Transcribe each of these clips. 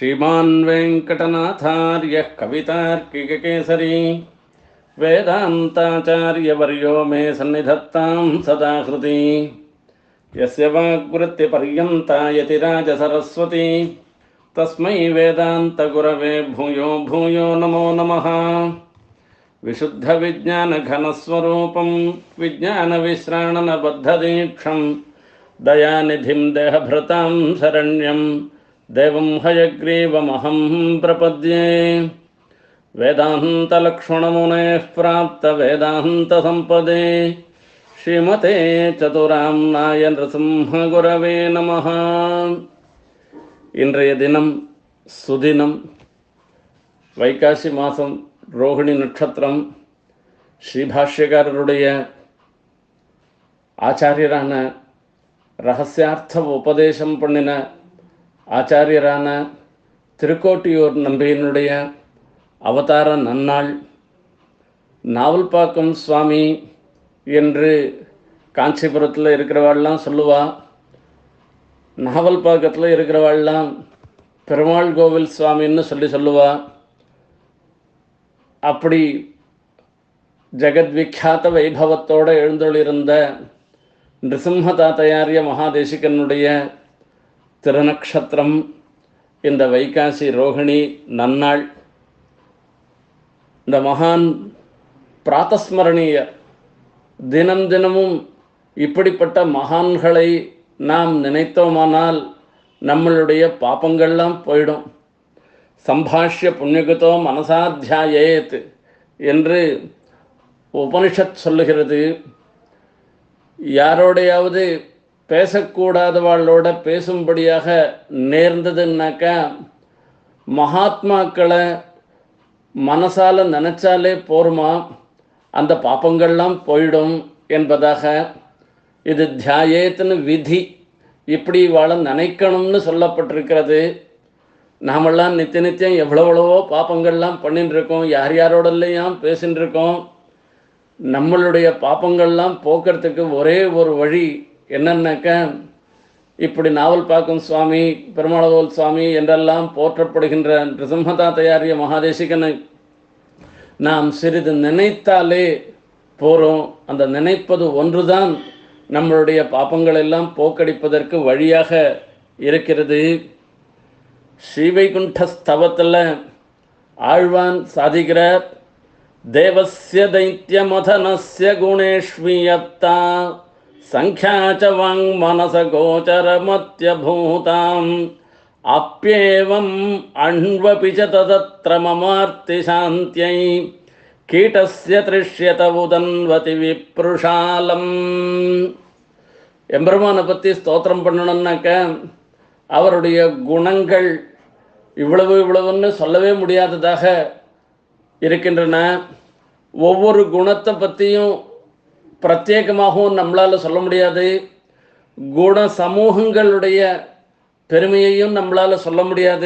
श्रीमान् वेङ्कटनाथार्यः कवितार्किककेसरी वेदान्ताचार्यवर्यो मे सन्निधत्तां सदा हृदि। यस्य वाग्वृत्तिपर्यन्ता यतिराजसरस्वती तस्मै वेदान्तगुरवे भूयो भूयो नमो नमः। विशुद्धविज्ञानघनस्वरूपं विज्ञानविश्राणनबद्धदीक्षं दयानिधिं देहभृतां शरण्यं देवं हयग्रीवमहं प्रपद्ये। वेदान्तलक्ष्मणमुनेः प्राप्तवेदान्तसम्पदे श्रीमते चतुराम्नाय नृसिंहगुरवे நமः. இன்றைய தினம் சுதினம், வைகாசி மாதம், ரோகிணி நட்சத்திரம். ஸ்ரீபாஷ்யக்காரருடைய ஆச்சாரியரான ரகசியார்த்த உபதேசம் பண்ணின ஆச்சாரியரான திருக்கோட்டியூர் நம்பியினுடைய அவதார நன்னாள். நாவல்பாக்கம் சுவாமி என்று காஞ்சிபுரத்தில் இருக்கிறவாள்லாம் சொல்லுவா. நாவல்பாக்கத்தில் இருக்கிறவாள்லாம் பெருமாள் கோவில் சுவாமின்னு சொல்லுவா. அப்படி ஜெகத்விக்யாத வைபவத்தோடு எழுந்தொழிருந்த நிருசிம்மதாத்தாச்சாரிய மகாதேசிகனுடைய திருநக்ஷத்திரம் இந்த வைகாசி ரோகிணி நன்னாள். இந்த மகான் பிராத்தஸ்மரணீய. தினம் தினமும் இப்படிப்பட்ட மகான்களை நாம் நினைத்தோமானால் நம்மளுடைய பாப்பங்கள்லாம் போயிடும். சம்பாஷ்ய புண்ணியகதோ மனசாத்தியாயேத் என்று உபனிஷத் சொல்லுகிறது. யாரோடையாவது பேசக்கூடாதவாளோட பேசும்படியாக நேர்ந்ததுன்னாக்கா மகாத்மாக்களை மனசால் நினச்சாலே போருமா, அந்த பாப்பங்கள்லாம் போயிடும் என்பதாக. இது தியாயேத்துன்னு விதி. இப்படி வாழ நினைக்கணும்னு சொல்லப்பட்டிருக்கிறது. நாமெல்லாம் நித்தியம் எவ்வளவோ பாப்பங்கள்லாம் பண்ணின்னு இருக்கோம். யார் யாரோடலையும் பேசின்னு இருக்கோம். நம்மளுடைய பாப்பங்கள்லாம் போக்குறதுக்கு ஒரே ஒரு வழி என்னன்னாக்கா, இப்படி நாவல்பாக்கம் சுவாமி, பெருமாளகோவில் சுவாமி என்றெல்லாம் போற்றப்படுகின்ற நிருசிம்மதாத்தாச்சாரிய மகாதேசிகனை நாம் சிறிது நினைத்தாலே போகிறோம். அந்த நினைப்பது ஒன்றுதான் நம்மளுடைய பாப்பங்களெல்லாம் போக்கடிப்பதற்கு வழியாக இருக்கிறது. ஸ்ரீவைகுண்டஸ்தவத்தில் ஆழ்வான் சாதிக்கிறார், தேவஸ்ய தைத்யமதனஸ்ய குணேஷ்வியத்தா சங்க்யாச்ச வாங் மனச கோச்சரமத்யபூதாம் அப்யேவம் அண்வபிச்ச ததத்ர மமார்த்தி சாந்தியை கீட்டஸ்ய திருஷ்யத உதன்வதி விப்ருஷாலம். எம்பெருமானை பற்றி ஸ்தோத்திரம் பண்ணணும்னாக்க அவருடைய குணங்கள் இவ்வளவுன்னு சொல்லவே முடியாததாக இருக்கின்றன. ஒவ்வொரு குணத்தை பற்றியும் பிரத்யேகமாகவும் நம்மளால் சொல்ல முடியாது. குண சமூகங்களுடைய பெருமையையும் நம்மளால் சொல்ல முடியாது.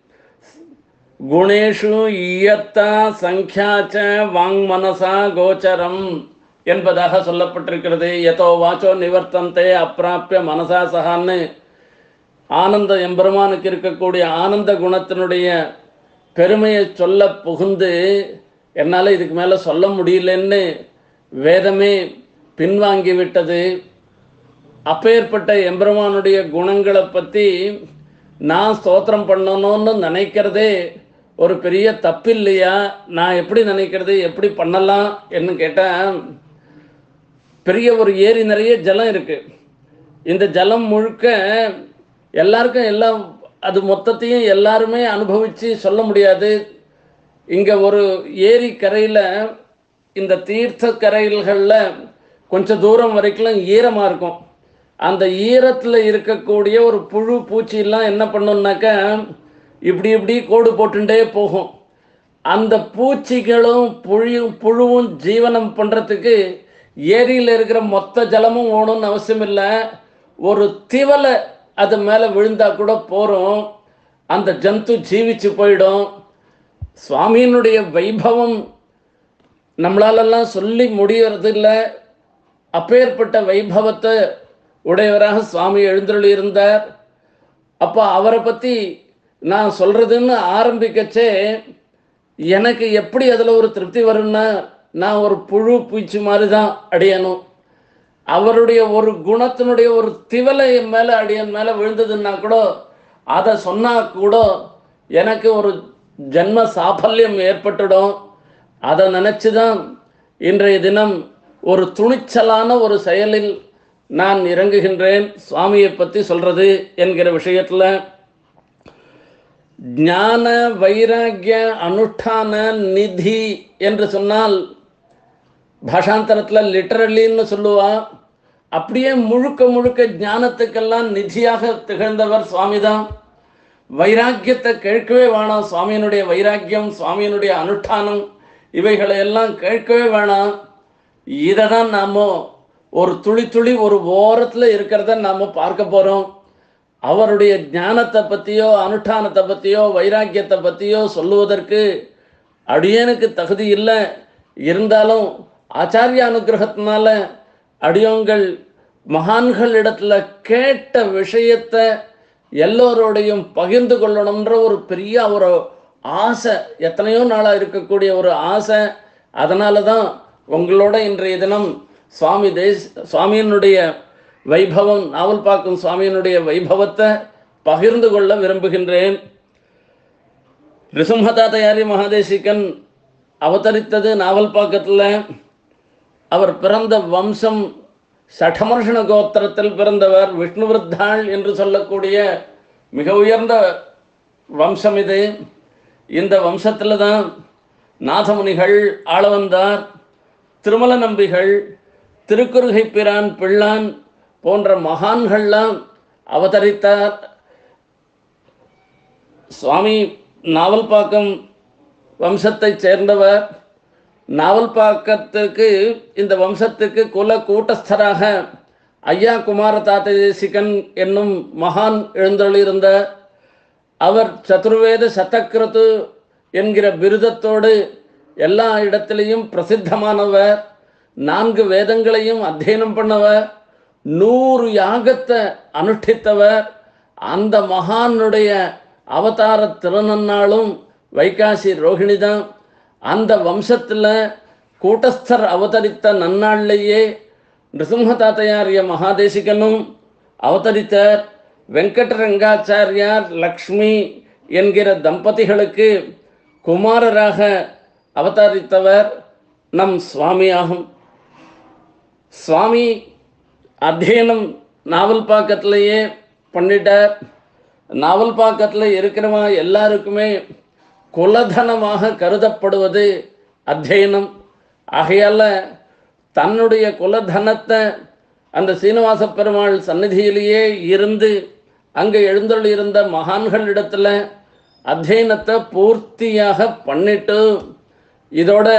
குணேஷு இயத்தா சங்கியாச்ச வாங் மனசா கோச்சரம் என்பதாக சொல்லப்பட்டிருக்கிறது. எதோ வாச்சோ நிவர்த்தந்தே அப்பிராப்பிய மனசா சகான்னு ஆனந்த எம்பெருமானுக்கு இருக்கக்கூடிய ஆனந்த குணத்தினுடைய பெருமையை சொல்ல புகுந்து என்னால் இதுக்கு மேலே சொல்ல முடியலன்னு வேதமே பின்வாங்கிவிட்டது. அப்பேற்பட்ட எம்பெருமானுடைய குணங்களை பற்றி நான் ஸ்தோத்திரம் பண்ணணும்னு நினைக்கிறதே ஒரு பெரிய தப்பில்லையா? நான் எப்படி நினைக்கிறது, எப்படி பண்ணலாம் என்று கேட்டால், பெரிய ஒரு ஏரி நிறைய ஜலம் இருக்குது. இந்த ஜலம் முழுக்க எல்லாருக்கும் எல்லாம் அது மொத்தத்தையும் எல்லாருமே அனுபவித்து சொல்ல முடியாது. இங்கே ஒரு ஏரி கரையில், இந்த தீர்த்த கரைகளில் கொஞ்சம் தூரம் வரைக்கும் ஈரமாக இருக்கும். அந்த ஈரத்தில் இருக்கக்கூடிய ஒரு புழு பூச்சியெல்லாம் என்ன பண்ணுன்னாக்கா இப்படி கோடு போட்டுட்டே போகும். அந்த பூச்சிகளும் புழுவும் ஜீவனம் பண்ணுறதுக்கு ஏரியில் இருக்கிற மொத்த ஜலமும் ஓணும்னு அவசியம் இல்லை. ஒரு திவலை அது மேலே விழுந்தா கூட போகிறோம், அந்த ஜந்து ஜீவிச்சு போயிடும். சுவாமியினுடைய வைபவம் நம்மளாலெல்லாம் சொல்லி முடியறது இல்லை. அப்பேற்பட்ட வைபவத்தை உடையவராக சுவாமி எழுந்தருளி இருந்தார். அப்போ அவரை பற்றி நான் சொல்கிறதுன்னு ஆரம்பிக்கச்சே எனக்கு எப்படி அதில் ஒரு திருப்தி வரும்னா, நான் ஒரு புழு பூச்சி மாதிரி தான் அடியணும். அவருடைய ஒரு குணத்தினுடைய ஒரு திவலை என் மேலே அடியன் மேலே விழுந்ததுன்னா கூட, அதை சொன்னால் கூட எனக்கு ஒரு ஜென்ம சாஃபல்யம் ஏற்பட்டுடும். அதை நினச்சி தான் இன்றைய தினம் ஒரு துணிச்சலான ஒரு செயலில் நான் இறங்குகின்றேன். சுவாமியை பற்றி சொல்கிறது என்கிற விஷயத்தில் ஞான வைராக்கிய அனுஷ்டான நிதி என்று சொன்னால் பாஷாந்தரத்தில் லிட்டரலின்னு சொல்லுவா. அப்படியே முழுக்க முழுக்க ஞானத்துக்கெல்லாம் நிதியாக திகழ்ந்தவர் சுவாமி தான். வைராக்கியத்தை கேட்கவே வேணாம். சுவாமியினுடைய வைராக்கியம், சுவாமியினுடைய அனுஷ்டானம் இவைகளையெல்லாம் கேட்கவே வேணாம். இதை தான் நாம் ஒரு துளி துளி ஒரு ஓரத்தில் இருக்கிறத நாம் பார்க்க போகிறோம். அவருடைய ஞானத்தை பற்றியோ அனுஷ்டானத்தை பற்றியோ வைராக்கியத்தை பற்றியோ சொல்லுவதற்கு அடியனுக்கு தகுதி இல்லை. இருந்தாலும் ஆச்சாரிய அனுகிரகத்தினால அடியோங்கள் மகான்கள் இடத்துல கேட்ட விஷயத்தை எல்லோரோடையும் பகிர்ந்து கொள்ளணுன்ற ஒரு பெரிய ஒரு ஆசை, எத்தனையோ நாளாக இருக்கக்கூடிய ஒரு ஆசை. அதனால தான் உங்களோட இன்றைய தினம் சுவாமியினுடைய வைபவம், நாவல்பாக்கம் சுவாமியினுடைய வைபவத்தை பகிர்ந்து கொள்ள விரும்புகின்றேன். நிருசிம்மதாதையாரி மகாதேசிகன் அவதரித்தது நாவல்பாக்கத்தில். அவர் பிறந்த வம்சம் சடமர்ஷண கோத்திரத்தில் பிறந்தவர். விஷ்ணுவிருத்தாள் என்று சொல்லக்கூடிய மிக உயர்ந்த வம்சம் இது. இந்த வம்சத்தில் தான் நாதமுனிகள், ஆளவந்தார், திருமல நம்பிகள், திருக்குறுகை பிரான், பிள்ளான் போன்ற மகான்கள்லாம் அவதரித்தார். சுவாமி நாவல்பாக்கம் வம்சத்தை சேர்ந்தவர். நாவல்பாக்கத்துக்கு இந்த வம்சத்துக்கு குல கூட்டஸ்தராக ஐயா குமார தாத்ததேசிகன் என்னும் மகான் எழுந்தொழியிருந்த அவர் சதுர்வேத சதக்கிருத்து என்கிற விருதத்தோடு எல்லா இடத்திலையும் பிரசித்தமானவர். 4 வேதங்களையும் அத்தியனம் பண்ணவர். 100 யாகத்தை அனுஷ்டித்தவர். அந்த மகானுடைய அவதார திருநன்னாளும் வைகாசி ரோகிணி தான். அந்த வம்சத்தில் கூட்டஸ்தர் அவதரித்த நன்னாள்லேயே நிருசிம்மதாதையாரிய மகாதேசிகனும் அவதரித்தார். வெங்கடரங்காச்சாரியார் லக்ஷ்மி என்கிற தம்பதிகளுக்கு குமாரராக அவதரித்தவர் நம் சுவாமியாகும். சுவாமி அத்தியனம் நாவல்பாக்கத்திலேயே பண்ணிட்டார். நாவல்பாக்கத்தில் இருக்கிறவா எல்லாருக்குமே குலதனமாக கருதப்படுவது அத்தியனம். ஆகையால் தன்னுடைய குலதனத்தை அந்த சீனிவாச பெருமாள் சந்நிதியிலேயே இருந்து அங்கே எழுந்தொழியிருந்த மகான்களிடத்தில் அத்தியனத்தை பூர்த்தியாக பண்ணிட்டு, இதோட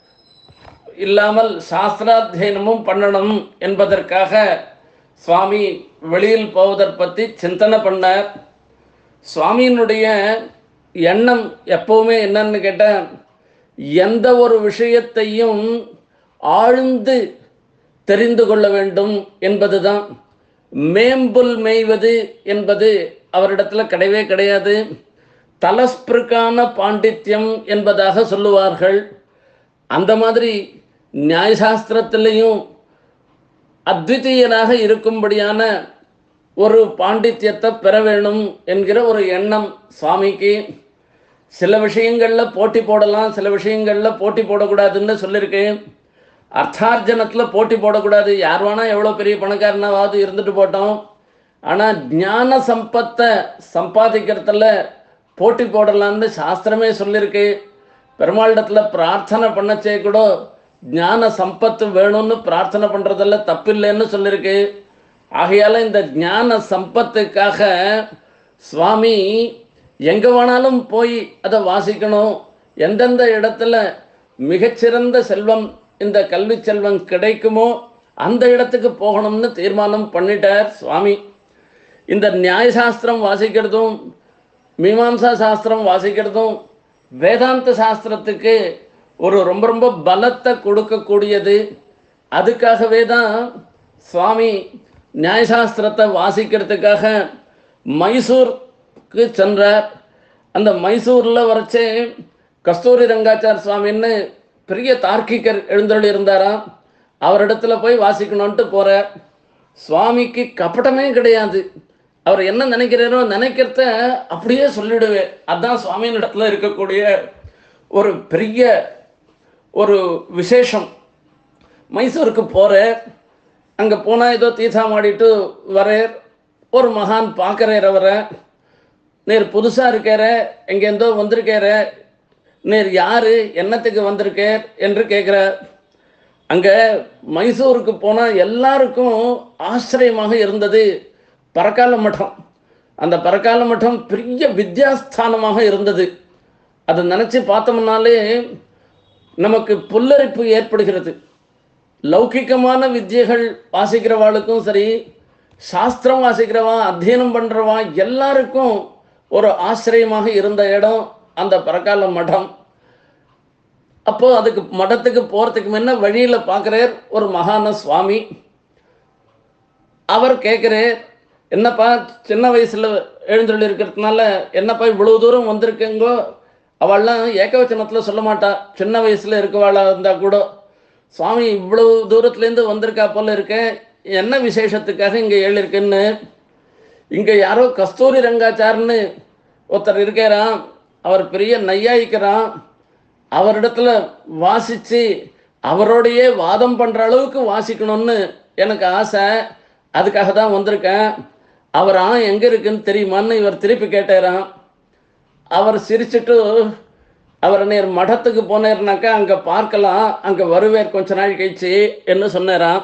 இல்லாமல் சாஸ்திராத்தியனமும் பண்ணணும் என்பதற்காக சுவாமி வெளியில் போவதை பற்றி சிந்தனை பண்ணார். சுவாமியினுடைய எண்ணம் எப்பவுமே என்னன்னு கேட்டால், எந்த ஒரு விஷயத்தையும் ஆழ்ந்து தெரிந்து கொள்ள வேண்டும் என்பது தான். மேம்புல் மேய்வது என்பது அவரிடத்தில் கிடையவே கிடையாது. தலஸ்பிருக்கான பாண்டித்யம் என்பதாக சொல்லுவார்கள். அந்த மாதிரி நியாயசாஸ்திரத்திலையும் அத்விதீயனாக இருக்கும்படியான ஒரு பாண்டித்யத்தை பெற வேணும் என்கிற ஒரு எண்ணம் சுவாமிக்கு. சில விஷயங்களில் போட்டி போடலாம், சில விஷயங்களில் போட்டி போடக்கூடாதுன்னு சொல்லியிருக்கேன். அர்த்தார்ஜனத்தில் போட்டி போடக்கூடாது. யார் வேணால் எவ்வளோ பெரிய பணக்காரனாவது இருந்துட்டு போட்டோம். ஆனால் ஞான சம்பத்தை சம்பாதிக்கிறதுல போட்டி போடலான்னு சாஸ்திரமே சொல்லியிருக்கு. பெருமாளிடத்தில் பிரார்த்தனை பண்ணச்சே கூட ஞான சம்பத்து வேணும்னு பிரார்த்தனை பண்ணுறதில்ல, தப்பில்லைன்னு சொல்லியிருக்கு. ஆகையால் இந்த ஞான சம்பத்துக்காக சுவாமி எங்கே வேணாலும் போய் அதை வாசிக்கணும். எந்தெந்த இடத்துல மிகச்சிறந்த செல்வம், இந்த கல்வி செல்வம் கிடைக்குமோ அந்த இடத்துக்கு போகணும்னு தீர்மானம் பண்ணிட்டார் சுவாமி. இந்த நியாயசாஸ்திரம் வாசிக்கிறதும் மீமாம்சா சாஸ்திரம் வாசிக்கிறதும் வேதாந்த சாஸ்திரத்துக்கு ஒரு ரொம்ப ரொம்ப பலத்தை கொடுக்கக்கூடியது. அதுக்காகவே தான் சுவாமி நியாயசாஸ்திரத்தை வாசிக்கிறதுக்காக மைசூருக்கு சென்றார். அந்த மைசூரில் வரைச்சே கஸ்தூரி ரங்காச்சார் சுவாமின்னு பெரிய தார்க்கிகர் எழுந்தருளி இருந்தாராம். அவரிடத்துல போய் வாசிக்கணும்ன்ட்டு போகிறார். சுவாமிக்கு கபடமே கிடையாது. அவர் என்ன நினைக்கிறாரோ நினைக்கிறத அப்படியே சொல்லிடுவேன். அதுதான் சுவாமியின் இடத்துல இருக்கக்கூடிய ஒரு பெரிய ஒரு விசேஷம். மைசூருக்கு போகிறார். அங்கே போனால் ஏதோ தீர்த்தம் ஆடிட்டு வரையர். ஒரு மகான் பார்க்குறார். அவரை நேர் புதுசாக இருக்கார, எங்கேருந்தோ வந்திருக்கார, நேர் யார், என்னத்துக்கு வந்திருக்கார் என்று கேட்குறார். அங்கே மைசூருக்கு போனால் எல்லாருக்கும் ஆச்சரியமாக இருந்தது பரகால மடம். அந்த பரகால மடம் பெரிய வித்யாஸ்தானமாக இருந்தது. அதை நினச்சி பார்த்தோம்னாலே நமக்கு புல்லரிப்பு ஏற்படுகிறது. லௌகிகமான வித்தியைகள் வாசிக்கிறவாளுக்கும் சரி, சாஸ்திரம் வாசிக்கிறவா, அத்தியனம் பண்ணுறவா எல்லாருக்கும் ஒரு ஆச்சரியமாக இருந்த இடம் அந்த பரகால மடம். அப்போ அதுக்கு மடத்துக்கு போகிறதுக்கு முன்ன வழியில் பார்க்குறார் ஒரு மகான சுவாமி. அவர் கேட்குறார், என்னப்பா சின்ன வயசில் எழுந்தருளி இருக்கிறதுனால என்னப்பா இவ்வளவு தூரம் வந்திருக்கேங்கோ. அவள்லாம் ஏகவச்சனத்தில் சொல்ல மாட்டா, சின்ன வயசில் இருக்கவாளா இருந்தால் கூட. சுவாமி இவ்வளவு தூரத்துலேருந்து வந்திருக்கா போல இருக்கேன், என்ன விசேஷத்துக்காக இங்கே எழுஇருக்குன்னு. இங்கே யாரோ கஸ்தூரி ரங்காச்சார்னு ஒருத்தர் இருக்காராம். அவர் பெரிய நையாயிக்கிறான். அவரிடத்துல வாசித்து அவரோடையே வாதம் பண்ணுற அளவுக்கு வாசிக்கணும்னு எனக்கு ஆசை. அதுக்காக தான் வந்திருக்கேன். அவர் எங்கே இருக்குன்னு தெரியுமான்னு இவர் திருப்பி கேட்டாராம். அவர் சிரிச்சுட்டு, அவர் நேர் மடத்துக்கு போனேர்னாக்கா அங்கே பார்க்கலாம், அங்கே வருவேர் கொஞ்ச நாள் கழிச்சு என்று சொன்னாராம்.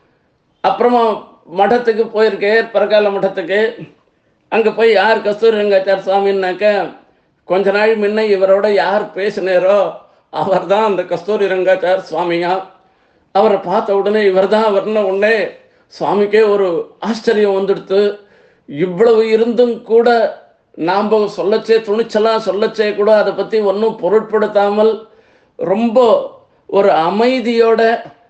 அப்புறமா மடத்துக்கு போயிருக்கார், பரகால மடத்துக்கு. அங்கே போய் யார் கஸ்தூரி ரங்காச்சார் சுவாமின்னாக்கா கொஞ்ச நாள் முன்ன இவரோட யார் பேசினாரோ அவர் தான் அந்த கஸ்தூரி ரங்காச்சார் சுவாமியா. அவரை பார்த்த உடனே இவர் தான் அவர்ன உடனே சுவாமிக்கே ஒரு ஆச்சரியம் வந்துடுத்து. இவ்வளவு இருந்தும் கூட நாம் சொல்லச்சே துணிச்சலாம் சொல்லச்சே கூட அதை பற்றி ஒன்றும் பொருட்படுத்தாமல் ரொம்ப ஒரு அமைதியோட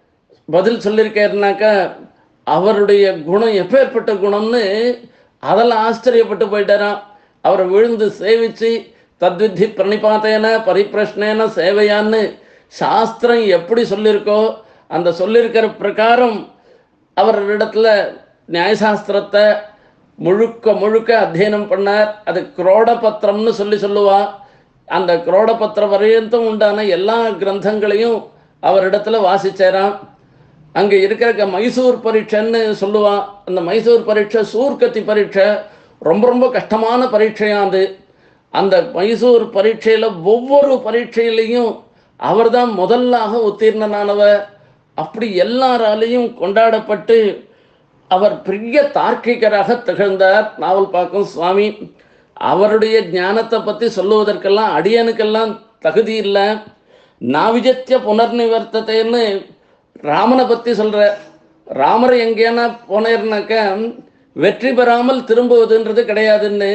பதில் சொல்லியிருக்காருனாக்கா அவருடைய குணம் எப்பேற்பட்ட குணம்னு அதெல்லாம் ஆச்சரியப்பட்டு போயிட்டாராம். அவரை விழுந்து சேவிச்சு தத்வித்தி பிரணிபாத்தேன பரிப்பிரஷ்னேன சேவையான்னு சாஸ்திரம் எப்படி சொல்லியிருக்கோ அந்த சொல்லியிருக்கிற பிரகாரம் அவரிடத்துல நியாயசாஸ்திரத்தை முழுக்க முழுக்க அத்தியனம் பண்ணார். அது குரோடபத்திரம்னு சொல்லுவா. அந்த குரோடபத்திரம் வரையந்தும் உண்டான எல்லா கிரந்தங்களையும் அவரிடத்துல வாசிச்சாராம். அங்கே இருக்கிற மைசூர் பரீட்சைன்னு சொல்லுவான். அந்த மைசூர் பரீட்சை சூர்கத்தி பரீட்சை ரொம்ப ரொம்ப கஷ்டமான பரீட்சையாது. அந்த மைசூர் பரீட்சையில் ஒவ்வொரு பரீட்சையிலையும் அவர் தான் முதல்லாக உத்தீர்ணனானவர். அப்படி எல்லாராலையும் கொண்டாடப்பட்டு அவர் பெரிய தார்க்கிகராக திகழ்ந்தார் நாவல் பாக்கம் சுவாமி. அவருடைய ஞானத்தை பற்றி சொல்லுவதற்கெல்லாம் அடியனுக்கெல்லாம் தகுதி இல்லை. நாவிஜத்திய புனர்நிவர்த்தத்தைன்னு ராமனை பற்றி சொல்கிற. ராமர் எங்கேனா போனேர்னாக்க வெற்றி பெறாமல் திரும்புவதுன்றது கிடையாதுன்னு.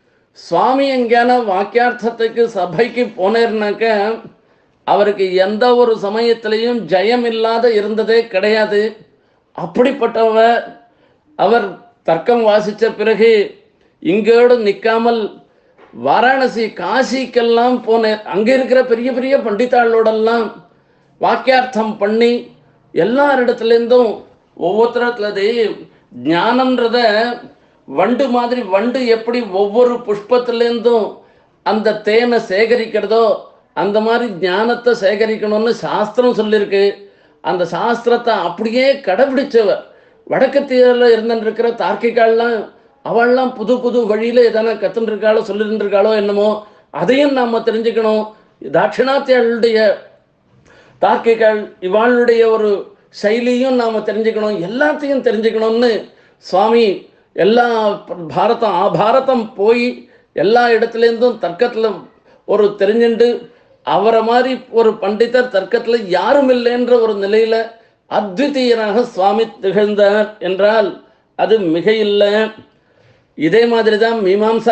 சுவாமி எங்கேனா வாக்கியார்த்தத்துக்கு சபைக்கு போனேர்னாக்க அவருக்கு எந்த ஒரு சமயத்திலையும் ஜெயம் இல்லாத இருந்ததே கிடையாது. அப்படிப்பட்டவர் அவர் தர்க்கம் வாசித்த பிறகு இங்கோடு நிற்காமல் வாராணசி காசிக்கெல்லாம் போனேன். அங்கே இருக்கிற பெரிய பெரிய பண்டிதாளோடெல்லாம் வாக்கியார்த்தம் பண்ணி எல்லாரிடத்துலேருந்தும் ஒவ்வொருத்தரத்துலது ஞானம்ன்றத வண்டு மாதிரி, வண்டு எப்படி ஒவ்வொரு புஷ்பத்துலேருந்தும் அந்த தேனை சேகரிக்கிறதோ அந்த மாதிரி ஞானத்தை சேகரிக்கணும்னு சாஸ்திரம் சொல்லியிருக்கு. அந்த சாஸ்திரத்தை அப்படியே கடைபிடிச்சவர். வடக்கத்தியில் இருந்துருக்கிற தார்க்கிகால்லாம் அவள்லாம் புது புது வழியில் எதனா கற்றுன்னு இருக்காளோ சொல்லிட்டு இருக்காளோ என்னமோ அதையும் நாம் தெரிஞ்சுக்கணும். தாட்சிணாத்தியாளுடைய தார்க்கிகள் இவாளுடைய ஒரு சைலியும் நாம் தெரிஞ்சுக்கணும். எல்லாத்தையும் தெரிஞ்சுக்கணும்னு சுவாமி எல்லா பாரதம் போய் எல்லா இடத்துலேருந்தும் தர்க்கத்தில் ஒரு தெரிஞ்சுண்டு அவரை மாதிரி ஒரு பண்டிதர் தர்க்கத்தில் யாரும் இல்லைன்ற ஒரு நிலையில் அத்விதீயனாக சுவாமி திகழ்ந்தார் என்றால் அது மிக இல்லை. இதே மாதிரி தான் மீமாம்சா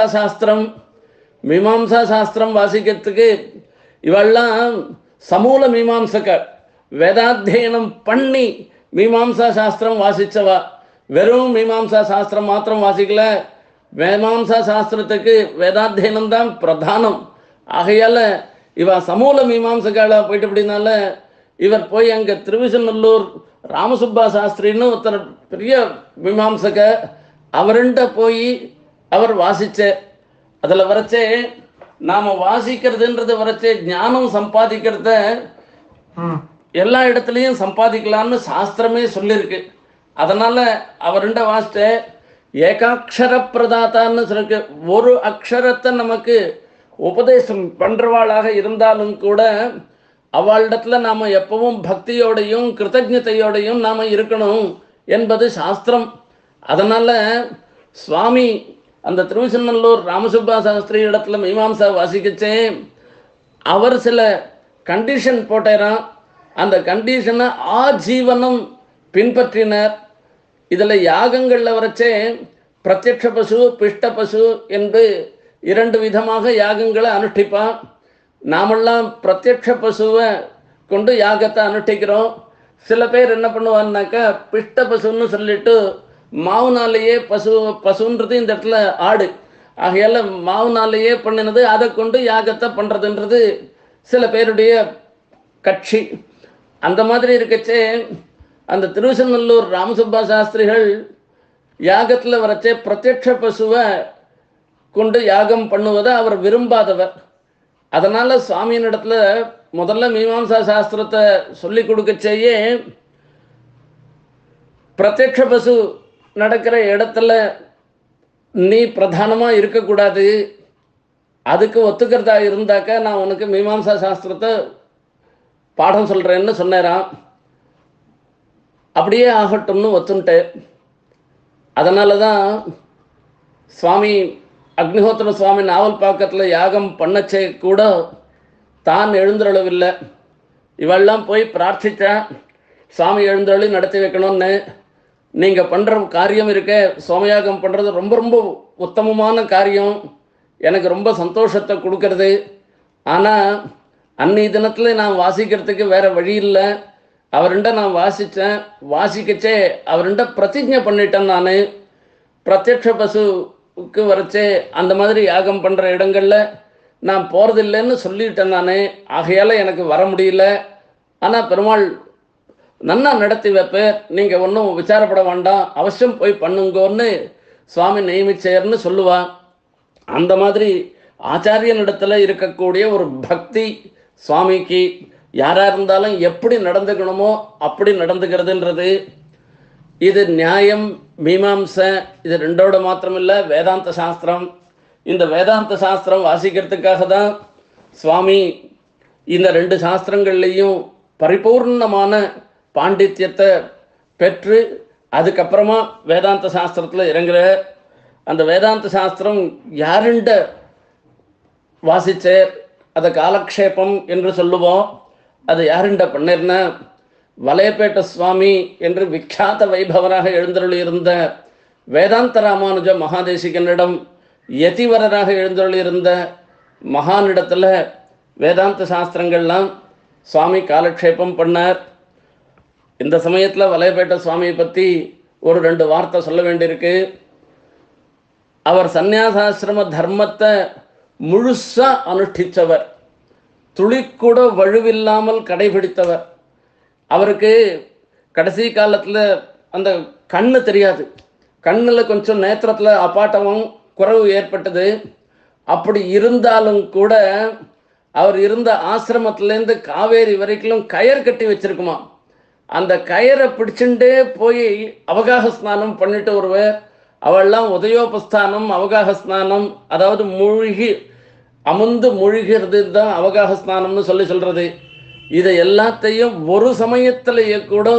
சாஸ்திரம் வாசிக்கிறதுக்கு இவெல்லாம் சமூல மீமாம்சகர். வேதாத்தியனம் பண்ணி மீமாம்சா சாஸ்திரம் வாசித்தவா. வெறும் மீமாம்சா சாஸ்திரம் மாத்திரம் வாசிக்கல, மீமாம்சா சாஸ்திரத்துக்கு வேதாத்தியனம் தான் பிரதானம். ஆகையால் இவ சமூல மீமாம்சக்கால போயிட்டு அப்படின்னால இவர் போய் அங்கே திருவிசநல்லூர் ராமசுப்பா சாஸ்திரின்னு ஒருத்தர் பெரிய மீமாம்சக அவருண்ட போய் அவர் வாசிச்ச அதில் வரைச்சே நாம் வாசிக்கிறதுன்றது வரைச்சே ஞானம் சம்பாதிக்கிறத எல்லா இடத்துலையும் சம்பாதிக்கலாம்னு சாஸ்திரமே சொல்லியிருக்கு. அதனால் அவருண்ட வாசிச்ச ஏகாட்சர பிரதாத்தான்னு சொல்லிருக்கு. ஒரு அக்ஷரத்தை நமக்கு உபதேசம் பண்ணுறவாளாக இருந்தாலும் கூட அவளிடத்துல நாம் எப்பவும் பக்தியோடையும் கிருத்தஜத்தையோடையும் நாம் இருக்கணும் என்பது சாஸ்திரம். அதனால் சுவாமி அந்த திருவிசநல்லூர் ராமசுப்பா சாஸ்திரி இடத்துல மீமாம்சா வாசிக்கச்சே அவர் சில கண்டிஷன் போட்டாராம். அந்த கண்டிஷனை ஆஜீவனம் பின்பற்றினார். இதில் யாகங்களில் வரைச்சே பிரத்யக்ஷ பசு பிஷ்ட பசு என்று 2 விதமாக யாகங்களை அனுஷ்டிப்பான். நாமெல்லாம் பிரத்யக்ஷ பசுவை கொண்டு யாகத்தை அனுஷ்டிக்கிறோம். சில பேர் என்ன பண்ணுவான்னாக்கா பிஷ்ட பசுன்னு சொல்லிட்டு மாவுனாலேயே பசுன்றது இந்த இடத்துல ஆடு, ஆகையால் மாவுனாலேயே பண்ணினது அதை கொண்டு யாகத்தை பண்ணுறதுன்றது சில பேருடைய கட்சி. அந்த மாதிரி இருக்கச்சே அந்த திருவிசநல்லூர் ராமசுப்பா சாஸ்திரிகள் யாகத்தில் வரைச்சே பிரத்யக்ஷ பசுவை கொண்டு யாகம் பண்ணுவதை அவர் விரும்பாதவர். அதனால் சுவாமியின் இடத்துல முதல்ல மீமாம்சா சாஸ்திரத்தை சொல்லி கொடுக்கச்சேயே பிரத்யக்ஷ பசு நடக்கிற இடத்துல நீ பிரதானமாக இருக்கக்கூடாது, அதுக்கு ஒத்துக்கிறதா இருந்தாக்கா நான் உனக்கு மீமாம்சா சாஸ்திரத்தை பாடம் சொல்கிறேன்னு சொன்னேராம். அப்படியே ஆகட்டும்னு ஒத்துன்ட்டேன். அதனால தான் சுவாமி அக்னிஹோத்திர சுவாமி நாவல் பாக்கத்தில் யாகம் பண்ணச்சே கூட தான் எழுந்தருளவில்லை. இவெல்லாம் போய் பிரார்த்தித்தா சுவாமி எழுந்தருளி நடத்தி வைக்கணும்னு. நீங்கள் பண்ணுற காரியம் இருக்க சோமயாகம் பண்ணுறது ரொம்ப ரொம்ப உத்தமமான காரியம், எனக்கு ரொம்ப சந்தோஷத்தை கொடுக்கறது. ஆனால் அன்னைய தினத்தில் நான் வாசிக்கிறதுக்கு வேறு வழி இல்லை. அவருண்ட நான் வாசிக்கச்சே அவருண்ட பிரதிஜை பண்ணிட்டேன். நான் பிரத்யக்ஷ பசுவுக்கு வரைச்சே அந்த மாதிரி யாகம் பண்ணுற இடங்களில் நான் போகிறதில்லைன்னு சொல்லிட்டேன் நான். ஆகையால் எனக்கு வர முடியல. ஆனால் பெருமாள் நன்னா நடத்தி வைப்பேன், நீங்கள் ஒன்றும் விசாரப்பட வேண்டாம், அவசியம் போய் பண்ணுங்கன்னு சுவாமி நியமிச்சேர்னு சொல்லுவான். அந்த மாதிரி ஆச்சாரியனிடத்தில் இருக்கக்கூடிய ஒரு பக்தி சுவாமிக்கு யாராக இருந்தாலும் எப்படி நடந்துக்கணுமோ அப்படி நடந்துக்கிறதுன்றது. இது நியாயம் மீமாம்சை இது ரெண்டோட மாத்திரமில்லை, வேதாந்த சாஸ்திரம். இந்த வேதாந்த சாஸ்திரம் வாசிக்கிறதுக்காக தான் சுவாமி இந்த 2 சாஸ்திரங்கள்லேயும் பரிபூர்ணமான பாண்டித்யத்தை பெற்று அதுக்கப்புறமா வேதாந்த சாஸ்திரத்தில் இறங்குற. அந்த வேதாந்த சாஸ்திரம் யாருண்ட வாசிச்சேர், அதை காலக்ஷேபம் என்று சொல்லுவோம். அது யாருண்ட பண்ணிருன்னா வலையப்பேட்ட சுவாமி என்று விख्यात வைபவராக எழுந்தருளியிருந்த வேதாந்த ராமானுஜ மகாதேசிகனிடம் யதிவரராக எழுந்தருளியிருந்த மகானிடத்தில் வேதாந்த சாஸ்திரங்கள்லாம் சுவாமி காலக்ஷேபம் பண்ணார். இந்த சமயத்தில் வலையப்பேட்ட சுவாமியை பற்றி ஒரு 2 வார்த்தை சொல்ல வேண்டியிருக்கு. அவர் சந்நியாசாசிரம தர்மத்தை முழுசாக அனுஷ்டித்தவர், துளிக்கூட வலுவில்லாமல் கடைபிடித்தவர். அவருக்கு கடைசி காலத்தில் அந்த கண்ணு தெரியாது, கண்ணில் கொஞ்சம் நேத்திரத்தில் அப்பாட்டமும் குறைவு ஏற்பட்டது. அப்படி இருந்தாலும் கூட அவர் இருந்த ஆசிரமத்திலேருந்து காவேரி வரைக்கும் கயர் கட்டி வச்சிருக்குமா. அந்த கயரை பிடிச்சுட்டே போய் அவகாக ஸ்நானம் பண்ணிட்டு வருவார். அவள்லாம் உதயோபஸ்தானம் அவகாக ஸ்நானம், அதாவது மூழ்கி அமுந்து மூழ்கிறது தான் அவகாக ஸ்நானம்னு சொல்கிறது. இதை எல்லாத்தையும் ஒரு சமயத்திலேயே கூட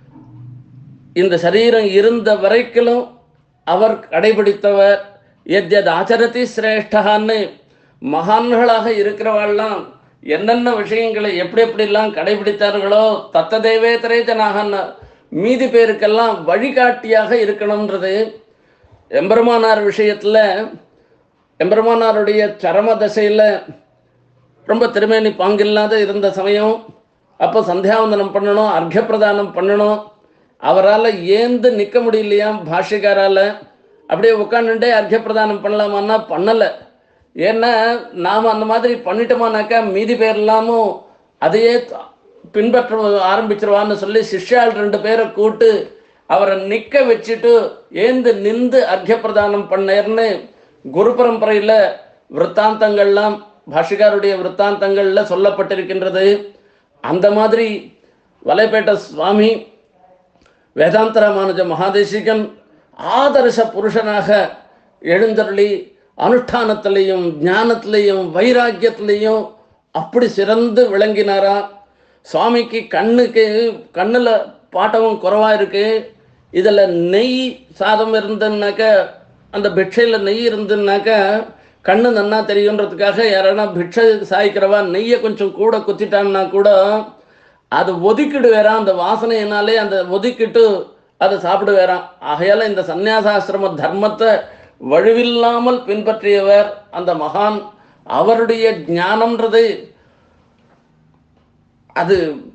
இந்த சரீரம் இருந்த வரைக்கும் அவர் கடைபிடித்தவர். எத்யத் ஆச்சரதி சிரேஷ்டான்னு மகான்களாக இருக்கிறவாள்லாம் என்னென்ன விஷயங்களை எப்படி எப்படிலாம் கடைபிடித்தார்களோ தத்ததேவே திரேஜனாகன்னு மீதி பேருக்கெல்லாம் வழிகாட்டியாக இருக்கணுன்றது. எம்பெருமானார் விஷயத்தில் எம்பெருமானாருடைய சரம தசையில் ரொம்ப திருமேனி பாங்கில்லாத இருந்த சமயம், அப்போ சந்தியாவந்தனம் பண்ணணும், அர்க்க பிரதானம் பண்ணணும். அவரால் ஏந்து நிற்க முடியலையாம் பாஷ்யக்காரால். அப்படியே உட்காந்துட்டே அர்க்கிய பிரதானம் பண்ணலாமான்னா பண்ணலை. ஏன்னா நாம் அந்த மாதிரி பண்ணிட்டோமானாக்கா மீதி பேர் எல்லாமும் அதையே பின்பற்ற ஆரம்பிச்சிருவான்னு சொல்லி சிஷ்யால் 2 பேரை கூட்டு அவரை நிற்க வச்சுட்டு ஏந்து நின்று அர்க்கிய பிரதானம் பண்ணேர்னு குரு பரம்பரையில் விற்த்தாந்தங்கள்லாம் பாஷிகாருடைய விற்த்தாந்தங்களில் சொல்லப்பட்டிருக்கின்றது. அந்த மாதிரி வலைப்பேட்டை சுவாமி வேதாந்த ராமானுஜ மகாதேசிகன் ஆதர்ச புருஷனாக எழுந்தருளி அனுஷ்டானத்திலையும் ஞானத்திலையும் வைராக்கியத்திலையும் அப்படி சிறந்து விளங்கினாரா. சுவாமிக்கு கண்ணில் பாட்டமும் குறைவாக இருக்கு. இதில் நெய் சாதம் இருந்துன்னாக்க, அந்த பிக்ஷையில் நெய் இருந்துன்னாக்கா கண்ணு நன்னா தெரியுன்றதுக்காக யாரானா பிக்ஷை சாய்க்கிறவா நெய்யை கொஞ்சம் கூட குத்திட்டான்னா கூட அது ஒதுக்கிடு வேறாம். அந்த வாசனையினாலே அந்த ஒதுக்கிட்டு அதை சாப்பிடு வேறாம். ஆகையால் இந்த சந்நியாசாசிரம தர்மத்தை வலுவில்லாமல் பின்பற்றியவர் அந்த மகான். அவருடைய ஞானம்ன்றது அது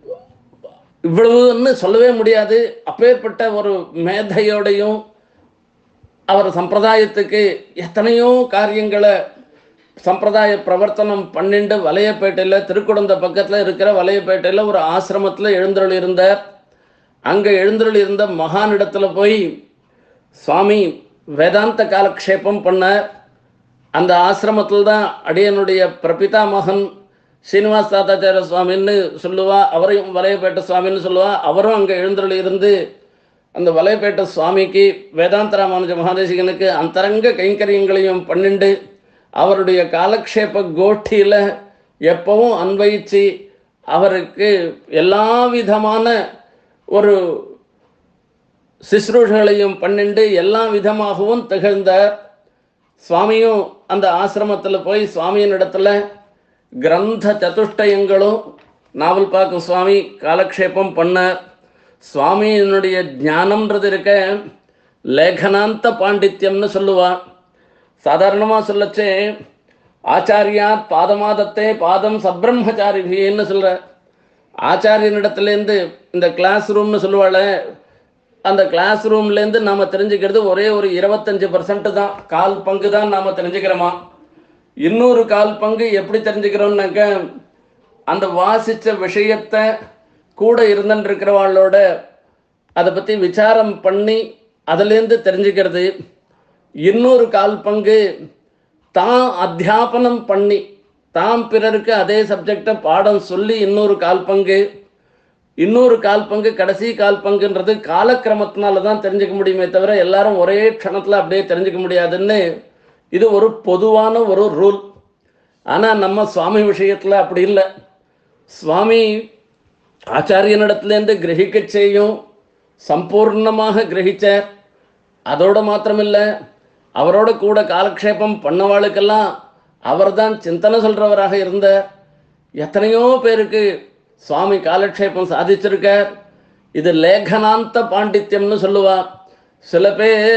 இவ்வளவுன்னு சொல்லவே முடியாது. அப்பேற்பட்ட ஒரு மேதையோடையும் அவர் சம்பிரதாயத்துக்கு எத்தனையோ காரியங்களை சம்பிரதாய பிரவர்த்தனம் பண்ணிண்டு வலையப்பேட்டையில் திருக்குடந்த பக்கத்தில் இருக்கிற வலையப்பேட்டையில் ஒரு ஆசிரமத்தில் எழுந்தருள் இருந்தார். அங்கே எழுந்தருள் இருந்த மகானிடத்தில் போய் சுவாமி வேதாந்த காலக்ஷேபம் பண்ணார். அந்த ஆசிரமத்தில் தான் அடியனுடைய பிரபிதா மகன் ஸ்ரீனிவாஸ் தாத்தாச்சார சுவாமின்னு சொல்லுவா, அவரையும் வலையப்பேட்டை சுவாமின்னு சொல்லுவா. அவரும் அங்கே எழுந்தருள் இருந்து அந்த வலையப்பேட்டை சுவாமிக்கு வேதாந்த ராமானுஜ மகாதேசிகனுக்கு அந்தரங்க கைங்கரியங்களையும் பண்ணிண்டு அவருடைய காலக்ஷேப கோஷ்டியில் எப்பவும் அன்வயிச்சு அவருக்கு எல்லா விதமான ஒரு சிஸ்ரூஷங்களையும் பண்ணிண்டு எல்லா விதமாகவும் திகழ்ந்தார். சுவாமியும் அந்த ஆசிரமத்தில் போய் சுவாமியின் இடத்துல கிரந்த சதுஷ்டயங்களும் நாவல் பார்க்கும் சுவாமி காலக்ஷேபம் பண்ணார். சுவாமியினுடைய ஞானம்ன்றது இருக்க லேகனாந்த பாண்டித்யம்னு சொல்லுவார். சாதாரணமாக சொல்லச்சே ஆச்சாரியார் பாதமாதத்தே பாதம் சப்ரம்மச்சாரிபின்னு சொல்கிற ஆச்சாரியனிடத்துலேருந்து இந்த கிளாஸ் ரூம்னு சொல்லுவாள். அந்த கிளாஸ் ரூம்லேருந்து நாம் தெரிஞ்சுக்கிறது ஒரே ஒரு 25% தான், 1/4 பங்கு தான் நாம் தெரிஞ்சுக்கிறோமா. இன்னொரு 1/4 பங்கு எப்படி தெரிஞ்சுக்கிறோம்னாக்க அந்த வாசித்த விஷயத்தை கூட இருந்துருக்கிறவாளோட அதை பற்றி விசாரம் பண்ணி அதுலேருந்து தெரிஞ்சுக்கிறது. இன்னொரு 1/4 பங்கு தான் அத்தியாபனம் பண்ணி தாம் பிறருக்கு அதே சப்ஜெக்டை பாடம் சொல்லி இன்னொரு 1/4 பங்கு, இன்னொரு 1/4 பங்கு, கடைசி 1/4 பங்குன்றது காலக்கிரமத்தினால தான் தெரிஞ்சுக்க முடியுமே தவிர எல்லாரும் ஒரே க்ஷணத்தில் அப்படியே தெரிஞ்சுக்க முடியாதுன்னு இது ஒரு பொதுவான ஒரு ரூல். ஆனால் நம்ம சுவாமி விஷயத்தில் அப்படி இல்லை. சுவாமி ஆச்சாரியனிடத்துலேருந்து கிரகிக்க செய்யும் சம்பூர்ணமாக கிரகிச்சார். அதோடு மாத்திரமில்லை, அவரோட கூட காலக்ஷேபம் பண்ணவாளுக்கெல்லாம் அவர் தான் சிந்தனை சொல்கிறவராக இருந்தார். எத்தனையோ பேருக்கு சுவாமி காலக்ஷேபம் சாதிச்சிருக்கார். இது லேகனாந்த பாண்டித்யம்னு சொல்லுவார். சில பேர்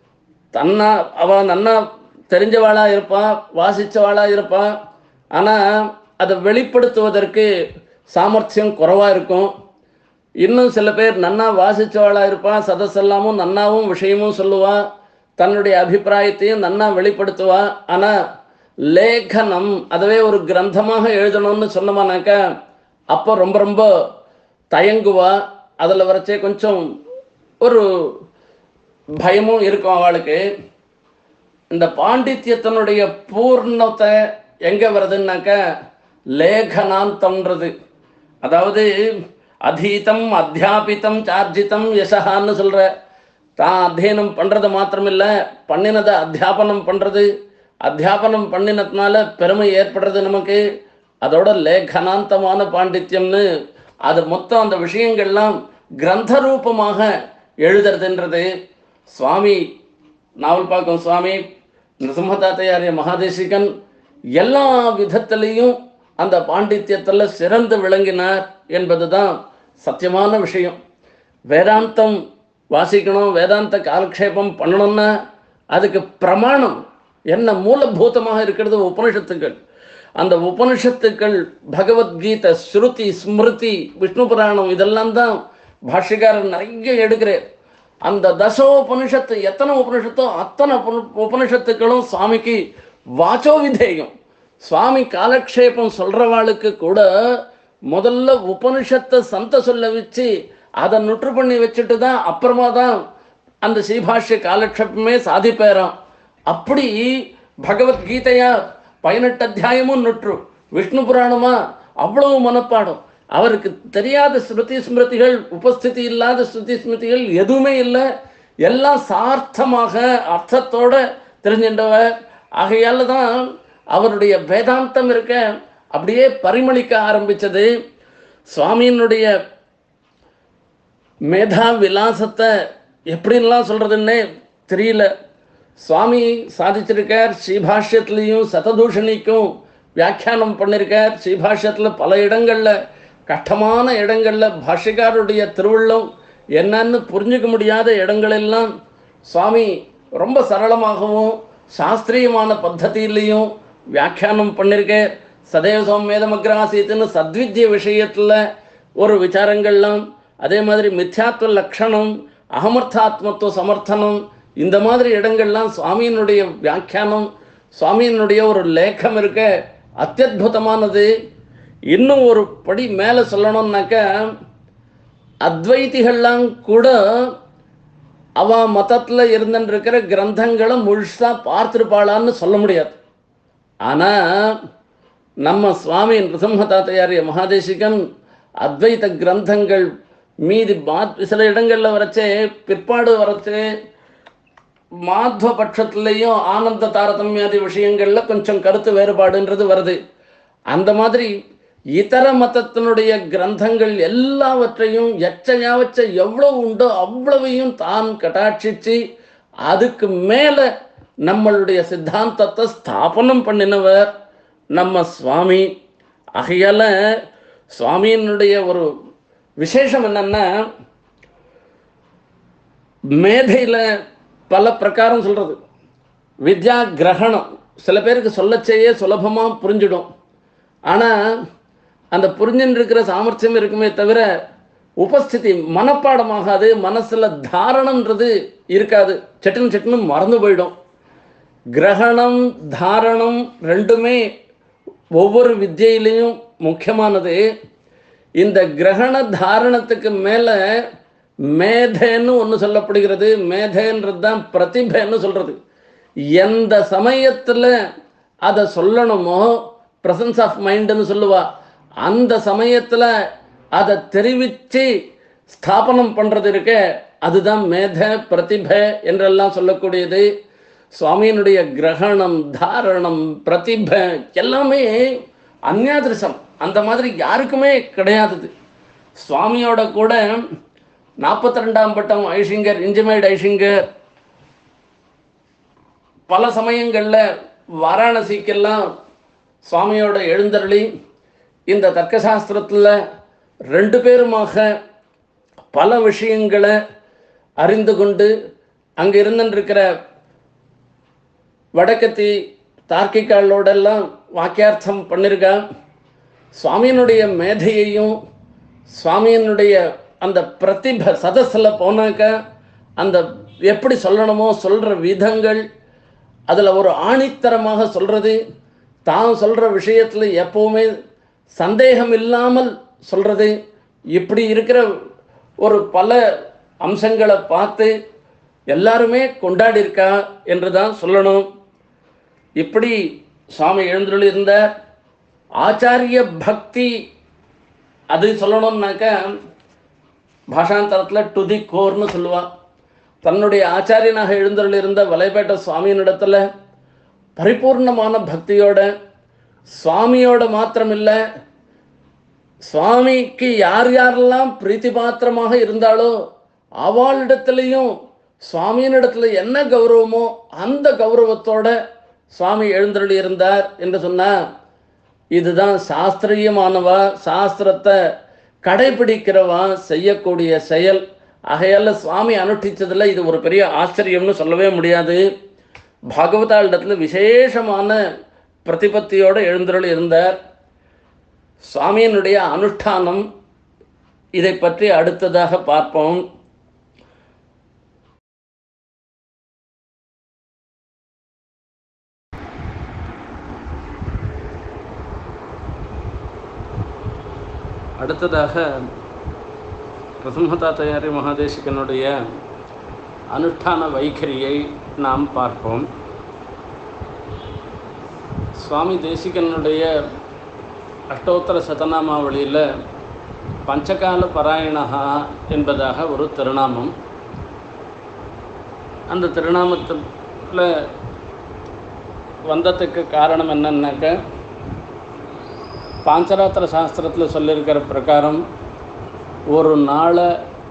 அவள் நன்னா தெரிஞ்சவாளாக இருப்பான், வாசித்தவாளாக இருப்பான், ஆனால் அதை வெளிப்படுத்துவதற்கு சாமர்த்தியம் குறைவாக இருக்கும். இன்னும் சில பேர் நன்னா வாசித்தவாளாக இருப்பான், சதசெல்லாமும் நன்னாவும் விஷயமும் சொல்லுவாள், தன்னுடைய அபிப்பிராயத்தையும் நன்னா வெளிப்படுத்துவா. ஆனால் லேகனம் அதுவே ஒரு கிரந்தமாக எழுதணும்னு சொன்னோமானாக்கா அப்போ ரொம்ப ரொம்ப தயங்குவா. அதில் வரைச்சே கொஞ்சம் ஒரு பயமும் இருக்கும் அவளுக்கு. இந்த பாண்டித்யத்தினுடைய பூர்ணத்தை எங்கே வருதுன்னாக்கா லேகனாந்தம்ன்றது, அதாவது அதீதம் அத்தியாபித்தம் சார்ஜிதம் யசகான்னு சொல்கிற தான் அத்தியனம் பண்ணுறது மாத்திரமில்லை, பண்ணினதை அத்தியாபனம் பண்ணுறது, அத்தியாபனம் பண்ணினதுனால பெருமை ஏற்படுறது நமக்கு. அதோட லேகனாந்தமான பாண்டித்யம்னு அது மொத்தம் அந்த விஷயங்கள்லாம் கிரந்த ரூபமாக எழுதுறதுன்றது. சுவாமி நாவல் பார்க்கும் சுவாமி நிருசிம்மதாத்தையாரிய மகாதேசிகன் எல்லா விதத்திலையும் அந்த பாண்டித்யத்தில் சிறந்து விளங்கினார் என்பது தான் சத்தியமான விஷயம். வேதாந்தம் வாசிக்கணும், வேதாந்த காலக்ஷேபம் பண்ணணும்னா அதுக்கு பிரமாணம் என்ன மூலபூதமாக இருக்கிறது உபனிஷத்துக்கள். அந்த உபனிஷத்துக்கள் பகவத்கீதை, ஸ்ருதி, ஸ்மிருதி, விஷ்ணு புராணம் இதெல்லாம் தான் பாஷ்யக்காரர் நிறைய எடுக்கிறார். அந்த தசோபனிஷத்து எத்தனை உபனிஷத்தோ அத்தனை உபனிஷத்துக்களும் சுவாமிக்கு வாச்சோ விதேயம். சுவாமி காலக்ஷேபம் சொல்றவாளுக்கு கூட முதல்ல உபனிஷத்தை சந்த சொல்ல வச்சு அதை நுற்று பண்ணி வச்சுட்டு தான் அப்புறமா தான் அந்த ஸ்ரீபாஷ்ய காலக்ஷேபமே சாதிப்பேறான். அப்படி பகவத்கீதையா 18 அத்தியாயமும் நுற்று, விஷ்ணு புராணமா அவ்வளவு மனப்பாடம். அவருக்கு தெரியாத ஸ்ருதி ஸ்மிருதிகள், உபஸ்திதி இல்லாத ஸ்ருதி ஸ்மிருதிகள் எதுவுமே இல்லை. எல்லாம் சார்த்தமாக அர்த்தத்தோட தெரிஞ்சின்றவர். ஆகையால தான் அவருடைய வேதாந்தம் இருக்க அப்படியே பரிமளிக்க ஆரம்பிச்சது. சுவாமியினுடைய மேதா விலாசத்தை எப்படின்லாம் சொல்றதுன்னே தெரியல. சுவாமி சாதிச்சிருக்கார். ஸ்ரீபாஷ்யத்திலையும் சததூஷணிக்கும் வியாக்கியானம் பண்ணியிருக்கார். ஸ்ரீபாஷ்யத்தில் பல இடங்களில் கஷ்டமான இடங்களில் பாஷ்யக்காரருடைய திருவுள்ளம் என்னன்னு புரிஞ்சுக்க முடியாத இடங்களெல்லாம் சுவாமி ரொம்ப சரளமாகவும் சாஸ்திரியமான பத்ததியிலையும் வியாக்கியானம் பண்ணியிருக்கார். சதேவ சௌமேதமக்ராசீத்துன்னு சத்வித்ய விஷயத்தில் ஒரு விசாரங்கள்லாம், அதே மாதிரி மித்யாத்வ லக்ஷணம், அகமர்த்தாத்மத்துவ சமர்த்தனம், இந்த மாதிரி இடங்கள்லாம் சுவாமியினுடைய வியாக்கியானம், சுவாமியினுடைய ஒரு லேக்கம் இருக்க அத்தியுதமானது. இன்னும் ஒரு படி மேலே சொல்லணும்னாக்க அத்வைதிகள்லாம் கூட அவ மதத்தில் இருந்துருக்கிற கிரந்தங்களை முழுசாக பார்த்துருப்பாளான்னு சொல்ல முடியாது. ஆனால் நம்ம சுவாமி நிருசிம்மதாத்தையாரிய மகாதேசிகன் அத்வைத கிரந்தங்கள் மீதி சில இடங்களில் வரைச்சே பிற்பாடு வரைச்சே மாத்வ பட்சத்துலேயும் ஆனந்த தாரதமியாதி விஷயங்களில் கொஞ்சம் கருத்து வேறுபாடுன்றது வருது. அந்த மாதிரி இதர மதத்தினுடைய கிரந்தங்கள் எல்லாவற்றையும் எச்சையாவச்ச எவ்வளவு உண்டோ அவ்வளவையும் தான் கட்டாட்சிச்சு அதுக்கு மேலே நம்மளுடைய சித்தாந்தத்தை ஸ்தாபனம் பண்ணினவர் நம்ம சுவாமி. ஆகையால சுவாமியினுடைய ஒரு விசேஷம் என்னன்னா, மேதையில் பல பிரகாரம் சொல்றது. வித்யா கிரகணம் சில பேருக்கு சொல்லச்சேயே சுலபமாக புரிஞ்சிடும். ஆனால் அந்த புரிஞ்சுன்னு இருக்கிற சாமர்த்தியம் இருக்குமே தவிர உபஸ்திதி மனப்பாடமாகாது, மனசில் தாரணன்றது இருக்காது, சட்டுன்னு சட்டுன்னு மறந்து போயிடும். கிரகணம் தாரணம் ரெண்டுமே ஒவ்வொரு வித்தியிலையும் முக்கியமானது. இந்த கிரகண தாரணத்துக்கு மேலே மேதைன்னு ஒன்று சொல்லப்படுகிறது. மேதைன்றது தான் பிரதிபைன்னு சொல்கிறது. எந்த சமயத்தில் அதை சொல்லணுமோ ப்ரெசன்ஸ் ஆஃப் மைண்டுன்னு சொல்லுவா, அந்த சமயத்தில் அதை தெரிவித்து ஸ்தாபனம் பண்ணுறது இருக்க அதுதான் மேத பிரதிபை என்றெல்லாம் சொல்லக்கூடியது. சுவாமியினுடைய கிரகணம் தாரணம் பிரதிபை எல்லாமே அந்யாதிருஷம், அந்த மாதிரி யாருக்குமே கிடையாதது. சுவாமியோட கூட 42ஆம் பட்டம் ஐஷிங்கர், இன்ஜிமேட் ஐஷிங்கர் பல சமயங்களில் வாராணசிக்கெல்லாம் சுவாமியோட எழுந்தருளி இந்த தர்க்கசாஸ்திரத்தில் 2 பேருமாக பல விஷயங்களை அறிந்து கொண்டு அங்கே இருந்துருக்கிற வடக்கத்தி தார்க்கிகாலோடெல்லாம் வாக்கியார்த்தம் பண்ணியிருக்கா. சுவாமியினுடைய மேதையையும் சுவாமியினுடைய அந்த பிரதிபை சதஸில் போனாக்க அந்த எப்படி சொல்லணுமோ சொல்கிற விதங்கள், அதில் ஒரு ஆணித்தரமாக சொல்கிறது, தான் சொல்கிற விஷயத்தில் எப்போவுமே சந்தேகம் இல்லாமல் சொல்கிறது, இப்படி இருக்கிற ஒரு பல அம்சங்களை பார்த்து எல்லாருமே கொண்டாடி இருக்கா என்று தான் சொல்லணும். இப்படி சுவாமி எழுந்துள்ள இருந்த ஆச்சாரிய பக்தி அது சொல்லணும்னாக்க பாஷாந்தரத்தில் டு தி கோர்னு சொல்லுவாள். தன்னுடைய ஆச்சாரியனாக எழுந்துள்ள இருந்த வலைப்பேட்ட சுவாமியினிடத்தில் பரிபூர்ணமான பக்தியோட, சுவாமியோட மாத்திரமில்லை, சுவாமிக்கு யார் யாரெல்லாம் பிரீத்தி பாத்திரமாக இருந்தாலோ அவளிடத்துலையும் சுவாமியினிடத்துல என்ன கௌரவமோ அந்த கௌரவத்தோட சுவாமி எழுந்தருளி இருந்தார் என்று சொன்னார். இதுதான் சாஸ்திரியமானவா, சாஸ்திரத்தை கடைபிடிக்கிறவா செய்யக்கூடிய செயல். ஆகையால் சுவாமி அனுஷ்டித்ததில் இது ஒரு பெரிய ஆச்சரியம்னு சொல்லவே முடியாது. பாகவதாளிடத்தில் விசேஷமான பிரதிபத்தியோடு எழுந்தருளி இருந்தார். சுவாமியினுடைய அனுஷ்டானம் இதை பற்றி அடுத்ததாக பார்ப்போம். அடுத்ததாக பிரசம்மதாத்தையாரி மகாதேசிகனுடைய அனுஷ்டான வைகரியை நாம் பார்ப்போம். சுவாமி தேசிகனுடைய அஷ்டோத்தர சதநாமாவளியில் பஞ்சகால பராயணா என்பதாக ஒரு திருநாமம். அந்த திருநாமத்தில் வந்ததுக்கு காரணம் என்னன்னாக்க, பாஞ்சராத்திர சாஸ்திரத்தில் சொல்லியிருக்கிற பிரகாரம் ஒரு நாளை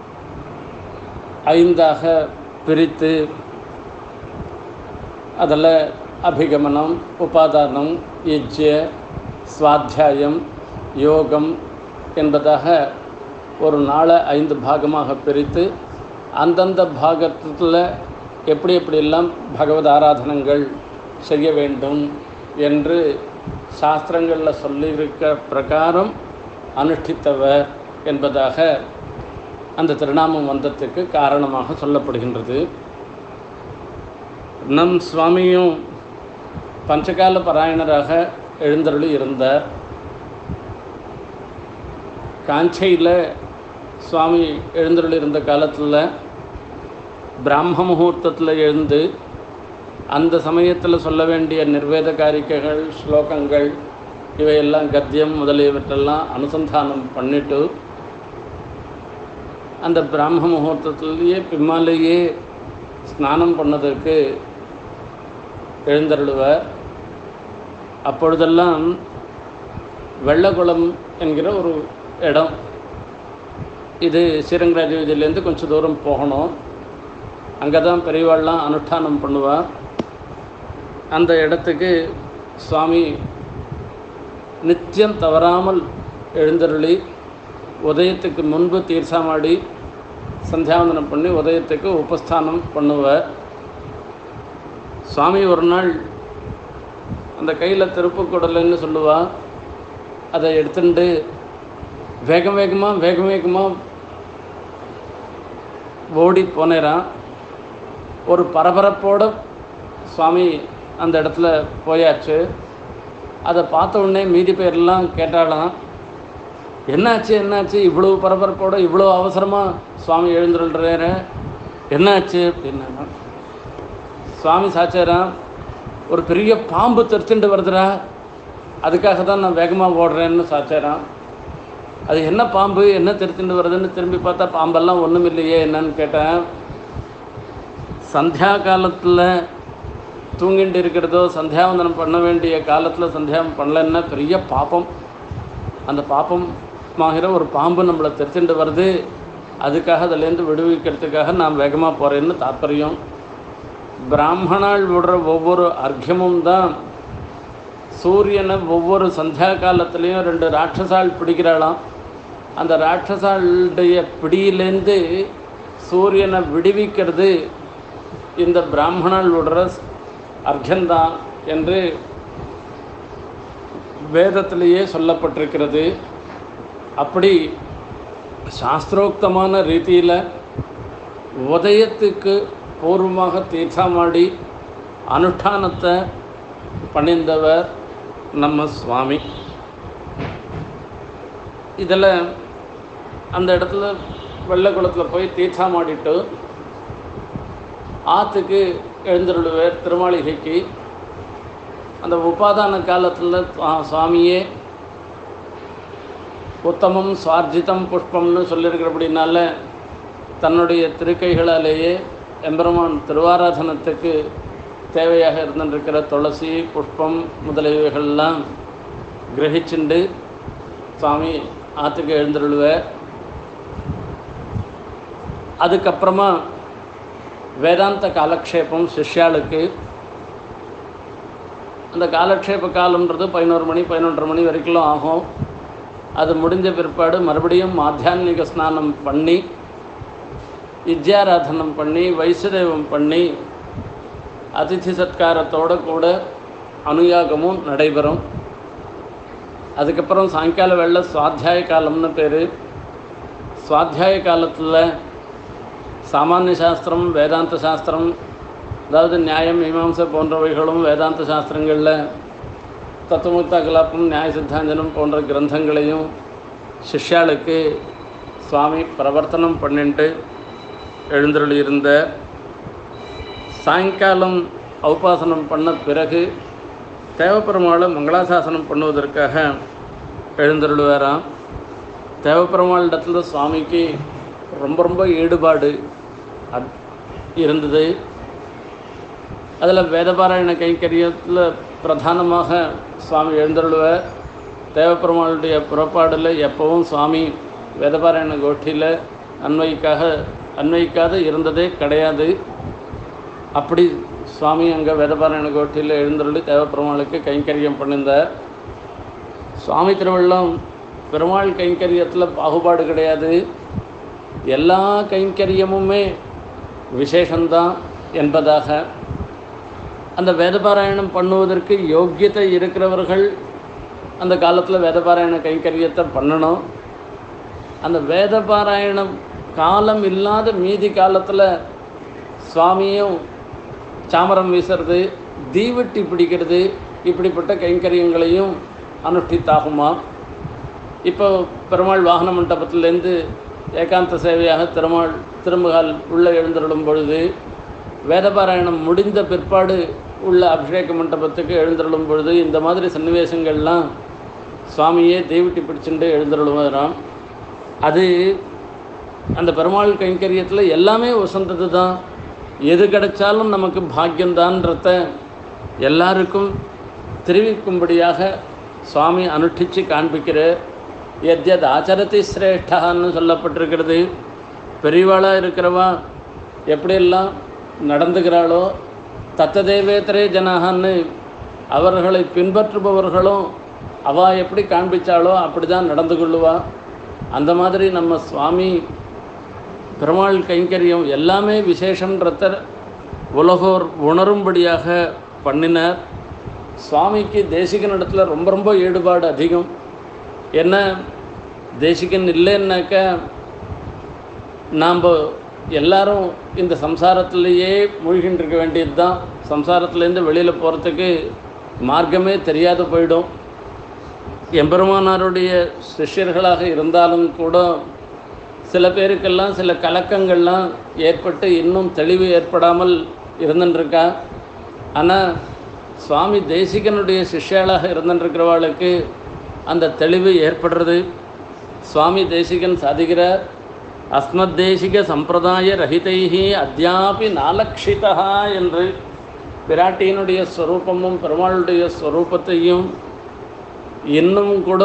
5ஆக பிரித்து அதில் அபிகமனம், உபாதானம், யஜ்ய, சுவாத்தியாயம், யோகம் என்பதாக ஒரு நாளை 5 பாகமாக பிரித்து அந்தந்த பாகத்தில் எப்படி எப்படியெல்லாம் பகவத் ஆராதனங்கள் செய்ய வேண்டும் என்று சாஸ்திரங்களில் சொல்லியிருக்க பிரகாரம் அனுஷ்டித்தவர் என்பதாக அந்த திருநாமம் வந்ததுக்கு காரணமாக சொல்லப்படுகின்றது. நம் சுவாமியும் பஞ்சகால பராயணராக எழுந்தருளி இருந்தார். காஞ்சையில் சுவாமி எழுந்தருளி இருந்த காலத்தில் பிராம முகூர்த்தத்தில் எழுந்து அந்த சமயத்தில் சொல்ல வேண்டிய நிர்வேத காரிக்கைகள், ஸ்லோகங்கள் இவையெல்லாம் கத்தியம் முதலியவற்றெல்லாம் அனுசந்தானம் பண்ணிட்டு அந்த பிராம முகூர்த்தத்திலேயே பின்னாலேயே ஸ்நானம் பண்ணதற்கு எழுந்தருளுவார். அப்பொழுதெல்லாம் வெள்ளக்குளம் என்கிற ஒரு இடம், இது ஸ்ரீரங்கராஜலேருந்து கொஞ்சம் தூரம் போகணும். அங்கே தான் பெரியவாள்லாம் அனுஷ்டானம் பண்ணுவார். அந்த இடத்துக்கு சுவாமி நித்தியம் தவறாமல் எழுந்தருளி உதயத்துக்கு முன்பு தீர்த்தமாடி சந்தியாவந்தனம் பண்ணி உதயத்துக்கு உபஸ்தானம் பண்ணுவார். சுவாமி ஒரு நாள் அந்த கையில் திருப்புக்குடலைன்னு சொல்லுவாள், அதை எடுத்துட்டு வேக வேகமாக ஓடி போனேறான். ஒரு பரபரப்போடு சுவாமி அந்த இடத்துல போயாச்சு. அதை பார்த்த உடனே மீதி பேர்லாம் கேட்டாலாம், என்னாச்சு இவ்வளோ பரபரப்போடு இவ்வளோ அவசரமாக சுவாமி எழுந்துருள்றாரு, என்னாச்சு அப்படின்னா, சுவாமி சாச்சாராம் ஒரு பெரிய பாம்பு தெரிச்சுட்டு வருதுரா, அதுக்காக தான் நான் வேகமாக ஓடுறேன்னு சாச்சாராம். அது என்ன பாம்பு, என்ன தெரிச்சுட்டு வருதுன்னு திரும்பி பார்த்தா பாம்பெல்லாம் ஒன்றும் இல்லையே, என்னன்னு கேட்டேன். சந்தியா காலத்தில் தூங்கிட்டு இருக்கிறதோ, சந்தியாவந்தனம் பண்ண வேண்டிய காலத்தில் சந்தியாவந்தனம் பண்ணலன்னா பெரிய பாப்பம். அந்த பாப்பமாகிற ஒரு பாம்பு நம்மளை தெரிச்சுட்டு வருது, அதுக்காக அதிலேருந்து விடுவிக்கிறதுக்காக நான் வேகமாக போகிறேன்னு தாற்பயம். பிராமணால் விடுற ஒவ்வொரு அர்க்கியமும் தான் சூரியனை ஒவ்வொரு சந்தியா காலத்துலேயும் 2 ராட்சசால் பிடிக்கிறாளாம். அந்த ராட்சசாளுடைய பிடியிலேருந்து சூரியனை விடுவிக்கிறது இந்த பிராமணால் விடுற அர்க்கந்தான் என்று வேதத்திலேயே சொல்லப்பட்டிருக்கிறது. அப்படி சாஸ்திரோக்தமான ரீதியில் உதயத்துக்கு பூர்வமாக தீர்த்தமாடி அனுஷ்டானத்தை பணிந்தவர் நம்ம சுவாமி. இதில் அந்த இடத்துல வெள்ளக்குளத்தில் போய் தீர்த்தமாடிட்டு ஆற்றுக்கு எழுந்தருளுவர் திருமாளிகைக்கு. அந்த உபாதான காலத்தில் சுவாமியே உத்தமம் சுவார்ஜிதம் புஷ்பம்னு சொல்லியிருக்கிறபடினால தன்னுடைய திருக்கைகளாலேயே எம்பெருமான் திருவாராதனத்துக்கு தேவையாக இருந்திருக்கிற துளசி, புஷ்பம் முதலியவைகள்லாம் கிரகிச்சுண்டு சுவாமி ஆற்றுக்கு எழுந்தருளுவார். அதுக்கப்புறமா வேதாந்த காலக்ஷேபம் சிஷ்யாளுக்கு. அந்த காலக்ஷேப காலம்ன்றது 11 மணி 11:30 மணி வரைக்கும் ஆகும். அது முடிஞ்ச பிற்பாடு மறுபடியும் ஆத்தியான்மிக ஸ்நானம் பண்ணி வித்யாராதனம் பண்ணி வைசுதேவம் பண்ணி அதிதி சத்காரத்தோடு கூட அனுயாகமும் நடைபெறும். அதுக்கப்புறம் சாயங்கால வேளை சுவாத்தியாய காலம்னு பேர். சுவாத்தியாய காலத்தில் சாமானிய சாஸ்திரம், வேதாந்த சாஸ்திரம், அதாவது நியாயம், மீமாம்சை போன்றவைகளும் வேதாந்த சாஸ்திரங்களில் தத்துவமுக்தா கலாபம், நியாய சித்தாந்தனம் போன்ற கிரந்தங்களையும் சிஷ்யாளுக்கு சுவாமி பிரவர்த்தனம் பண்ணிட்டு எழுந்தருளியிருந்த சாயங்காலம் உபாசனம் பண்ண பிறகு தேவப்பெருமாளை மங்களாசாசனம் பண்ணுவதற்காக எழுந்தருளுவாராம். தேவப்பெருமாளிடத்தில் சுவாமிக்கு ரொம்ப ரொம்ப ஈடுபாடு இருந்தது. அதில் வேதபாராயண கைங்கரியத்தில் பிரதானமாக சுவாமி எழுந்தருளுவார். தேவப்பெருமாளுடைய புறப்பாடில் எப்பவும் சுவாமி வேதபாராயண கோஷ்டியில் அன்வைக்காத இருந்ததே கிடையாது. அப்படி சுவாமி அங்கே வேதபாராயண கோஷ்டியில் எழுந்தருளி தேவப்பெருமாளுக்கு கைங்கரியம் பண்ணியிருந்தார். சுவாமி திருவள்ளம் பெருமாள் கைங்கரியத்தில் பாகுபாடு கிடையாது, எல்லா கைங்கரியமுமே விசேஷந்தான் என்பதாக அந்த வேதபாராயணம் பண்ணுவதற்கு யோக்கியத்தை இருக்கிறவர்கள் அந்த காலத்தில் வேதபாராயண கைங்கரியத்தை பண்ணணும். அந்த வேதபாராயணம் காலம் இல்லாத மீதி காலத்தில் சுவாமியும் சாமரம் வீசுறது, தீவெட்டி பிடிக்கிறது, இப்படிப்பட்ட கைங்கரியங்களையும் அனுஷ்டித்தாகுமா. இப்போ பெருமாள் வாகன மண்டபத்திலேருந்து ஏகாந்த சேவையாக திருமகால் உள்ளே எழுந்தருளும் பொழுது, வேதபாராயணம் முடிந்த பிற்பாடு உள்ள அபிஷேக மண்டபத்துக்கு எழுந்தருளும் பொழுது இந்த மாதிரி சன்னிவேசங்கள்லாம் சுவாமியே தெய்வட்டி பிடிச்சுட்டு எழுந்தருளுவாராம். அது அந்த பெருமாள் கைங்கரியத்தில் எல்லாமே வசந்தது தான். எது கிடைச்சாலும் நமக்கு பாக்கியந்தான்றத எல்லாருக்கும் தெரிவிக்கும்படியாக சுவாமி அனுஷ்டித்து காண்பிக்கிற எத்யத் ஆச்சரதி சிரேஷ்டான்னு சொல்லப்பட்டிருக்கிறது. பெரியவாளாக இருக்கிறவா எப்படியெல்லாம் நடந்துகிறாளோ தத்ததேவேத்தரே ஜனஹான்னு அவர்களை பின்பற்றுபவர்களும் அவள் எப்படி காண்பிச்சாளோ அப்படி தான் நடந்து கொள்ளுவா. அந்த மாதிரி நம்ம சுவாமி பெருமாள் கைங்கரியம் எல்லாமே விசேஷன்றத உலகோர் உணரும்படியாக பண்ணினார். சுவாமிக்கு தேசிகனிடத்தில் ரொம்ப ரொம்ப ஈடுபாடு அதிகம். என்ன தேசிகன் இல்லைன்னாக்க நாம் எல்லாரும் இந்த சம்சாரத்திலேயே மூழ்கின்றிருக்க வேண்டியது தான். சம்சாரத்துலேருந்து வெளியில் போகிறதுக்கு மார்க்கமே தெரியாது போயிடும். எம்பெருமானாருடைய சிஷ்யர்களாக இருந்தாலும் கூட சில பேருக்கெல்லாம் சில கலக்கங்கள்லாம் ஏற்பட்டு இன்னும் தெளிவு ஏற்படாமல் இருந்துட்டுருக்கா. ஆனால் சுவாமி தேசிகனுடைய சிஷ்யாளாக இருந்துட்டுருக்கிறவாளுக்கு அந்த தெளிவு ஏற்படுறது. சுவாமி தேசிகன் சாதிக்கிறார், அஸ்மத் தேசிக சம்பிரதாய ரஹிதைஹி அத்யாபி நாலக்ஷிதா என்று பிராட்டியினுடைய ஸ்வரூபமும் பெருமாளுடைய ஸ்வரூபத்தையும் இன்னும் கூட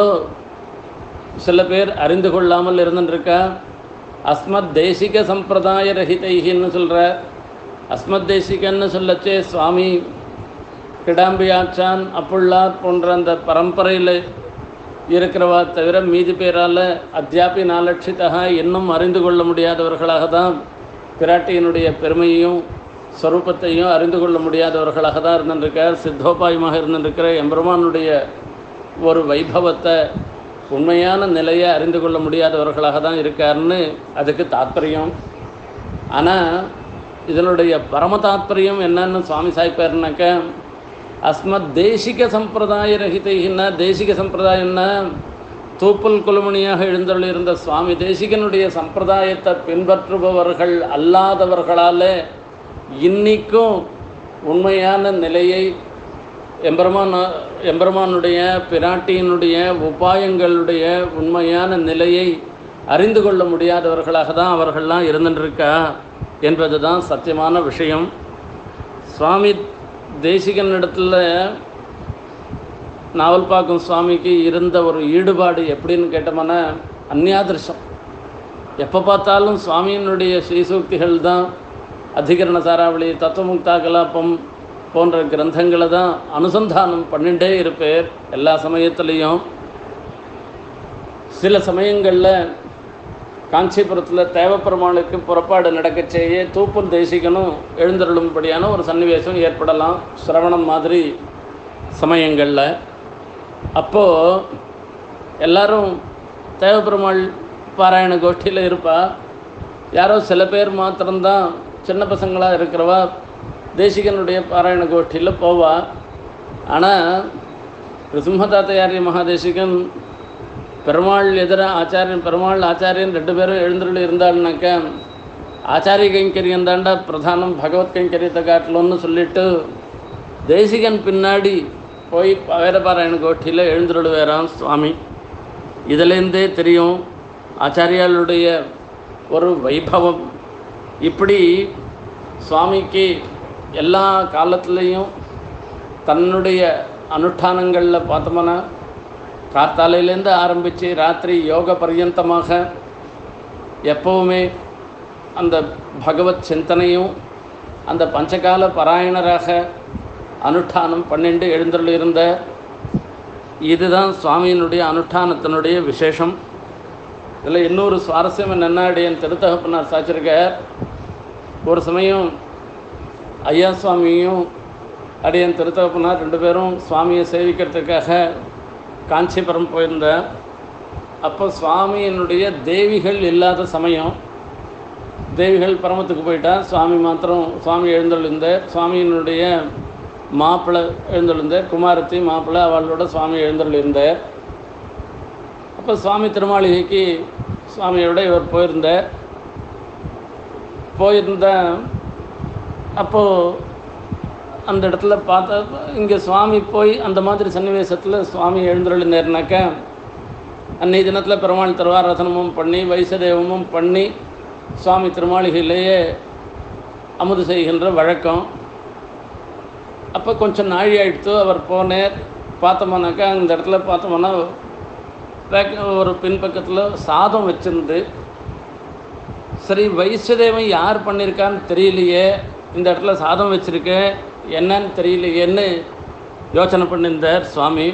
சில பேர் அறிந்து கொள்ளாமல் இருந்துருக்கா. அஸ்மத் தேசிக சம்பிரதாய ரஹிதைஹின்னு சொல்கிறார். அஸ்மத் தேசிகன்னு சொல்லச்சே சுவாமி கிடாம்பியாச்சான் அப்புள்ளார் போன்ற அந்த பரம்பரையில் இருக்கிறவா தவிர மீதி பேரால் அத்தியாபி நாலட்சிதா இன்னும் அறிந்து கொள்ள முடியாதவர்களாக தான் பிராட்டியினுடைய பெருமையையும் ஸ்வரூபத்தையும் அறிந்து கொள்ள முடியாதவர்களாக தான் இருந்துருக்கார். சித்தோபாயமாக இருந்துருக்கிற எம்பெருமானுடைய ஒரு வைபவத்தை உண்மையான நிலையை அறிந்து கொள்ள முடியாதவர்களாக தான் இருக்காருன்னு அதுக்கு தாத்பரியம். ஆனால் இதனுடைய பரம தாத்பரியம் என்னன்னு சுவாமி சாய்ப்பாருனாக்க, அஸ்மத் தேசிக சம்பிரதாய ரஹிதைன்னா, தேசிக சம்பிரதாயம்னா தூப்பல் குலுமணியாக எழுந்தருளிருந்த சுவாமி தேசிகனுடைய சம்பிரதாயத்தை பின்பற்றுபவர்கள் அல்லாதவர்களால் இன்னிக்கும் உண்மையான நிலையை எம்பெருமானுடைய பிராட்டியினுடைய உபாயங்களுடைய உண்மையான நிலையை அறிந்து கொள்ள முடியாதவர்களாக தான் அவர்கள்லாம் இருந்துருக்கா என்பது தான் சத்தியமான விஷயம். சுவாமி தேசிகனிடத்தில் நாவல்பாக்கம் சுவாமிக்கு இருந்த ஒரு ஈடுபாடு எப்படின்னு கேட்டோம்னா அந்நியாதிருஷம். எப்போ பார்த்தாலும் சுவாமியினுடைய ஸ்ரீசூக்திகள் தான், அதிகரண சாராவளி, தத்துவமுக்தா கலாபம் போன்ற கிரந்தங்களை தான் அனுசந்தானம் பண்ணிகிட்டே இருப்பேர் எல்லா சமயத்துலேயும். சில சமயங்களில் காஞ்சிபுரத்தில் தேவப்பெருமாளுக்கு புறப்பாடு நடக்கச்சேயே தூப்பல் தேசிகனும் எழுந்தருளும்படியான ஒரு சன்னிவேசம் ஏற்படலாம், சிரவணம் மாதிரி சமயங்களில். அப்போது எல்லாரும் தேவப்பெருமாள் பாராயண கோஷ்டியில் இருப்பா. யாரோ சில பேர் மாத்திரம்தான் சின்ன பசங்களாக இருக்கிறவா தேசிகனுடைய பாராயண கோஷ்டியில் போவா. ஆனால் ரிசிம்மதாத்தையாரிய மகாதேசிகன் பெருமாள் எதிர ஆச்சாரியன், பெருமாள் ஆச்சாரியன் 2 பேரும் எழுந்துள்ள இருந்தாள்னாக்க ஆச்சாரிய கைங்கரியம் தாண்டா பிரதானம், பகவத் கைங்கரியத்தை காட்டலன்னு சொல்லிட்டு தேசிகன் பின்னாடி போய் வேதபாராயண கோஷ்டியில் எழுந்துருடுவேறான் சுவாமி. இதிலேருந்தே தெரியும் ஆச்சாரியாளுடைய ஒரு வைபவம். இப்படி சுவாமிக்கு எல்லா காலத்துலேயும் தன்னுடைய அனுஷ்டானங்களில் பார்த்தோம்னா கார்த்தாலையிலேருந்து ஆரம்பித்து ராத்திரி யோக பர்யந்தமாக எப்போவுமே அந்த பகவத் சிந்தனையும் அந்த பஞ்சகால பாராயணராக அனுஷ்டானம் 12 எழுந்தருள் இருந்த இதுதான் சுவாமியினுடைய அனுஷ்டானத்தினுடைய விசேஷம். இதில் இன்னொரு சுவாரஸ்யம் என்னென்னா, அடியன் திருத்தகப்பனார் சாச்சிருக்கார். ஒரு சமயம் ஐயா சுவாமியும் அடியன் திருத்தகப்பனார் 2 பேரும் சுவாமியை சேவிக்கிறதுக்காக காஞ்சிபுரம் போயிருந்தார். அப்போ சுவாமியினுடைய தேவிகள் இல்லாத சமயம், தேவிகள் பரமத்துக்கு போயிட்டா, சுவாமி மாத்திரம் சுவாமி எழுந்தருளிருந்தார். சுவாமியினுடைய மாப்பிள்ளை எழுந்தருளிருந்தார், குமாரத்தி மாப்பிள்ளை அவளோட சுவாமி எழுந்தருளிருந்தார். அப்போ சுவாமி திருமாளிகைக்கு சுவாமியோட இவர் போயிருந்த அப்போது அந்த இடத்துல பார்த்தா இங்கே சுவாமி போய் அந்த மாதிரி சன்னிவேசத்தில் சுவாமி எழுந்தருளினார்னாக்கா அன்றைய தினத்தில் பெருமாள் திருவாராதனமும் பண்ணி வைசதேவமும் பண்ணி சுவாமி திருமாளிகையிலேயே அமுது செய்கின்ற வழக்கம். அப்போ கொஞ்சம் நாழி ஆகிடுத்து. அவர் போனேர். பார்த்தோம்னாக்கா அந்த இடத்துல பார்த்தோம்னா ஒரு பின்பக்கத்தில் சாதம் வச்சிருந்து, சரி வைசதேவன் யார் பண்ணியிருக்கான்னு தெரியலையே, இந்த இடத்துல சாதம் வச்சுருக்கேன் என்னன்னு தெரியலையேன்னு யோசனை பண்ணியிருந்தார் சுவாமி.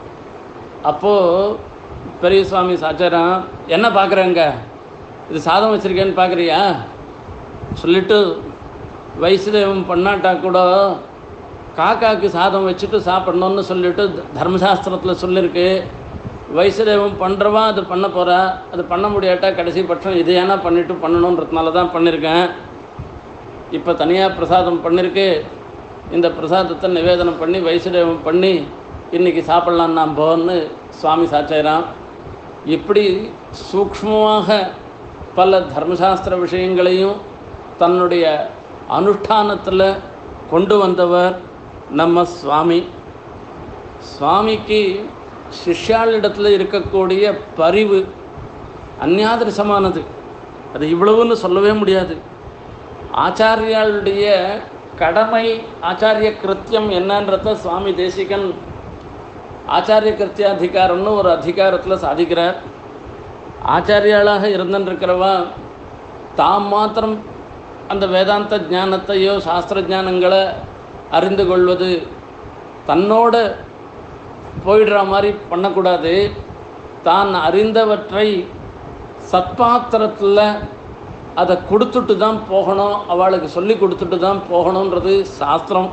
அப்போது பெரிய சுவாமி சாச்சாரம், என்ன பார்க்குறேங்க, இது சாதம் வச்சுருக்கேன்னு பார்க்குறியா சொல்லிவிட்டு, வைசதேவம் பண்ணாட்டா கூட காக்காவுக்கு சாதம் வச்சுட்டு சாப்பிட்ணுன்னு சொல்லிவிட்டு தர்மசாஸ்திரத்தில் சொல்லியிருக்கு. வைசதேவம் பண்ணுறவா அது பண்ண போகிறா, அது பண்ண முடியாட்டா கடைசி பட்சம் இது ஏன்னா பண்ணிவிட்டு பண்ணணுன்றதுனால தான் பண்ணியிருக்கேன். இப்போ தனியாக பிரசாதம் பண்ணியிருக்கு, இந்த பிரசாதத்தை நிவேதனம் பண்ணி வைசதேவம் பண்ணி இன்றைக்கி சாப்பிட்லான்னு நான் போன்னு சுவாமி சாச்சாராம். இப்படி சூக்ஷ்மமாக பல தர்மசாஸ்திர விஷயங்களையும் தன்னுடைய அனுஷ்டானத்தில் கொண்டு வந்தவர் நம்ம சுவாமி. சுவாமிக்கு சிஷ்யாளிடத்தில் இருக்கக்கூடிய பரிவு அந்நியாதிரசமானது. அது இவ்வளவுன்னு சொல்லவே முடியாது. ஆச்சாரியாளுடைய கடமை, ஆச்சாரிய கிருத்தியம் என்னன்றத சுவாமி தேசிகன் ஆச்சாரிய கிருத்தியாதிகாரம்னு ஒரு அதிகாரத்தில் சாதிக்கிறார். ஆச்சாரியாளாக இருந்துருக்கிறவா தாம் மாத்திரம் அந்த வேதாந்த ஞானத்தையோ சாஸ்திர ஞானங்களை அறிந்து கொள்வது தன்னோட போயிடுற மாதிரி பண்ணக்கூடாது. தான் அறிந்தவற்றை சத்பாத்திரத்தில் அதை கொடுத்துட்டு தான் போகணும், அவளுக்கு சொல்லி கொடுத்துட்டு தான் போகணுன்றது சாஸ்திரம்.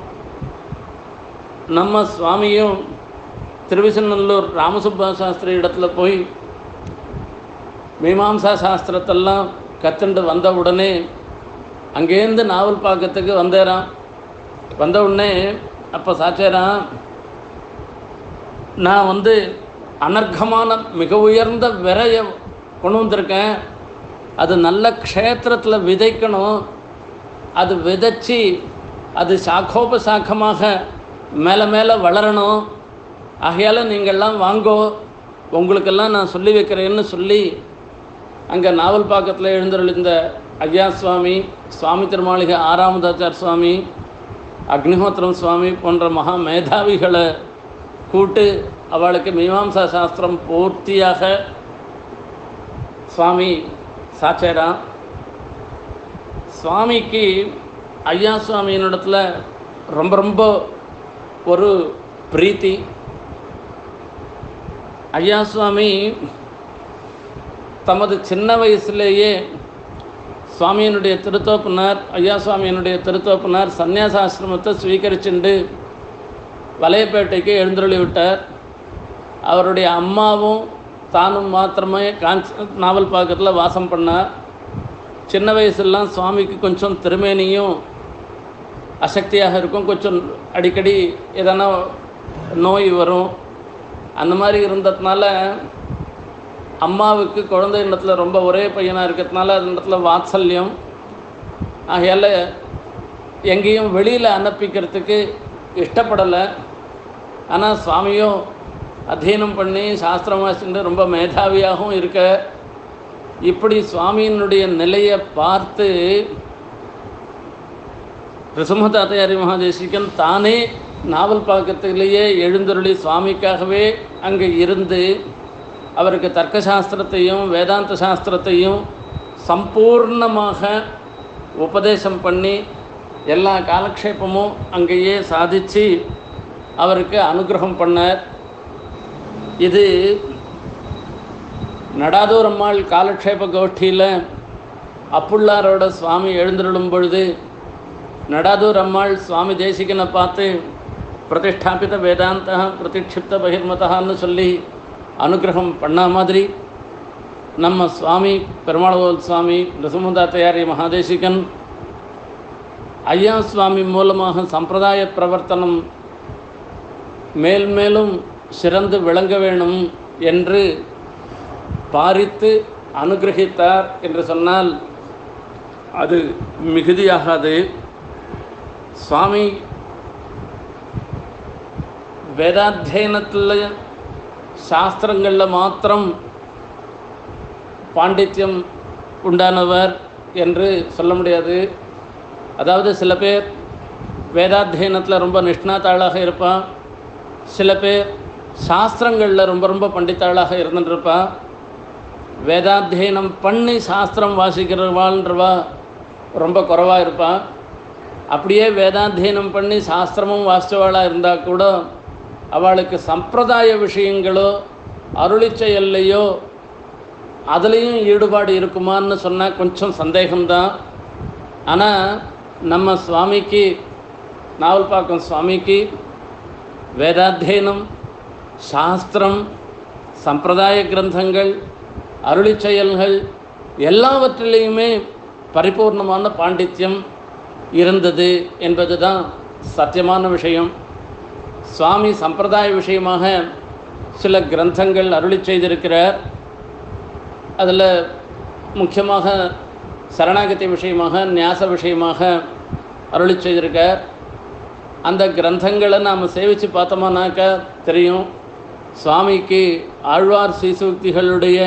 நம்ம சுவாமியும் திருவிசநல்லூர் ராமசுப்பா சாஸ்திரி இடத்துல போய் மீமாம்சா சாஸ்திரத்தெல்லாம் கற்றுண்டு வந்த உடனே அங்கேருந்து நாவல் பாக்கத்துக்கு வந்தேரான். வந்த உடனே அப்போ சாச்சேரான், நான் அனர்க்கமான மிக உயர்ந்த விரையை கொண்டு வந்திருக்கேன், அது நல்ல க்ஷேத்திரத்தில் விதைக்கணும், அது விதைச்சி அது சாக்கோபசாக்கமாக மேலே மேலே வளரணும், ஆகையால் நீங்கள்லாம் வாங்கோ, உங்களுக்கெல்லாம் நான் சொல்லி வைக்கிறேன்னு சொல்லி அங்கே நாவல் பாக்கத்தில் எழுந்தருளிந்த ஐயா சுவாமி, சுவாமி திருமாளிகை ஆறாமதாச்சார் சுவாமி, அக்னிஹோத்திரம் சுவாமி போன்ற மகா மேதாவிகளை கூட்டு அவளுக்கு மீமாம்சா சாஸ்திரம் பூர்த்தியாக சுவாமி சாச்சேரான். சுவாமிக்கு ஐயா சுவாமியினிடத்தில் ரொம்ப ரொம்ப ஒரு பிரீத்தி. ஐயா சுவாமி தமது சின்ன வயசுலேயே சுவாமியினுடைய திருத்தோப்பனார், ஐயா சுவாமியினுடைய திருத்தோப்பனார் சந்நியாசாசிரமத்தை ஸ்வீகரிச்சுண்டு வலையப்பேட்டைக்கு எழுந்தருளி விட்டார். அவருடைய அம்மாவும் தானும் மாத்திரமே நாவல் பாக்கத்தில் வாசம் பண்ணார். சின்ன வயசுலாம் சுவாமிக்கு கொஞ்சம் திருமேனியும் அசக்தியாக இருக்கும், கொஞ்சம் அடிக்கடி எதனா நோய் வரும். அந்த மாதிரி இருந்ததுனால அம்மாவுக்கு குழந்தை இடத்துல ரொம்ப ஒரே பையனாக இருக்கிறதுனால அந்த இடத்துல வாத்சல்யம் ஆகையால் எங்கேயும் வெளியில் அனுப்பிக்கிறதுக்கு இஷ்டப்படலை. ஆனால் சுவாமியும் அத்தியனம் பண்ணி சாஸ்திரம் வாசிட்டு ரொம்ப மேதாவியாகவும் இருக்க, இப்படி சுவாமியினுடைய நிலையை பார்த்து ரிசுமதாத்தையாரி மகாதேசிகன் தானே நாவல் பாக்கத்திலேயே எழுந்தருளி சுவாமிக்காகவே அங்கே இருந்து அவருக்கு தர்க்க சாஸ்திரத்தையும் வேதாந்த சாஸ்திரத்தையும் சம்பூர்ணமாக உபதேசம் பண்ணி எல்லா காலக்ஷேபமும் அங்கேயே சாதித்து அவருக்கு அனுகிரகம் பண்ணார். இது நடாதூர் அம்மாள் காலக்ஷேப கோஷ்டியில் அப்புள்ளாரோட சுவாமி எழுந்தருளும் பொழுது நடாதூர் அம்மாள் சுவாமி தேசிகனை பார்த்து பிரதிஷ்டாபித வேதாந்தா பிரதிக்ஷிப்த பகிர்மதான்னு சொல்லி அனுகிரகம் பண்ண மாதிரி நம்ம சுவாமி பெருமாளவோல் சுவாமி ரிசுமதாத்தையாரி மகாதேசிகன் ஐயா சுவாமி மூலமாக சம்பிரதாய பிரவர்த்தனம் மேல்மேலும் சிறந்து விளங்க வேணும் என்று பாரித்து அனுகிரகித்தார் என்று சொன்னால் அது மிகுதியாகாது. சுவாமி வேதாத்தியனத்தில் சாஸ்திரங்களில் மாத்திரம் பாண்டித்யம் உண்டானவர் என்று சொல்ல முடியாது. அதாவது சில பேர் வேதாத்தியனத்தில் ரொம்ப நிஷ்ணாத்தாளாக இருப்பான், சில பேர் சாஸ்திரங்களில் ரொம்ப ரொம்ப பண்டித்தாளாக இருந்துட்டுருப்பா. வேதாத்தியனம் பண்ணி சாஸ்திரம் வாசிக்கிறவாள்ன்றவா ரொம்ப குறைவாக இருப்பாள். அப்படியே வேதாத்தியனம் பண்ணி சாஸ்திரமும் வாசித்தவாளாக இருந்தால் கூட அவளுக்கு சம்பிரதாய விஷயங்களோ அருளிச்செயல்லையோ அதுலேயும் ஈடுபாடு இருக்குமான்னு சொன்னால் கொஞ்சம் சந்தேகம்தான். ஆனால் நம்ம சுவாமிக்கு நாவல்பாக்கம் சுவாமிக்கு வேதாத்தியனம் சாஸ்திரம் சம்பிரதாய கிரந்தங்கள் அருளிச்செயல்கள் எல்லாவற்றிலையுமே பரிபூர்ணமான பாண்டித்யம் இருந்தது என்பது தான் சத்தியமான விஷயம். சுவாமி சம்பிரதாய விஷயமாக சில கிரந்தங்கள் அருளி செய்திருக்கிறார். அதில் முக்கியமாக சரணாகதி விஷயமாக நியாச விஷயமாக அருளி செய்திருக்கார். அந்த கிரந்தங்களை நாம் சேவித்து பார்த்தோம்னாக்கா தெரியும், சுவாமிக்கு ஆழ்வார் ஸ்ரீசூக்திகளுடைய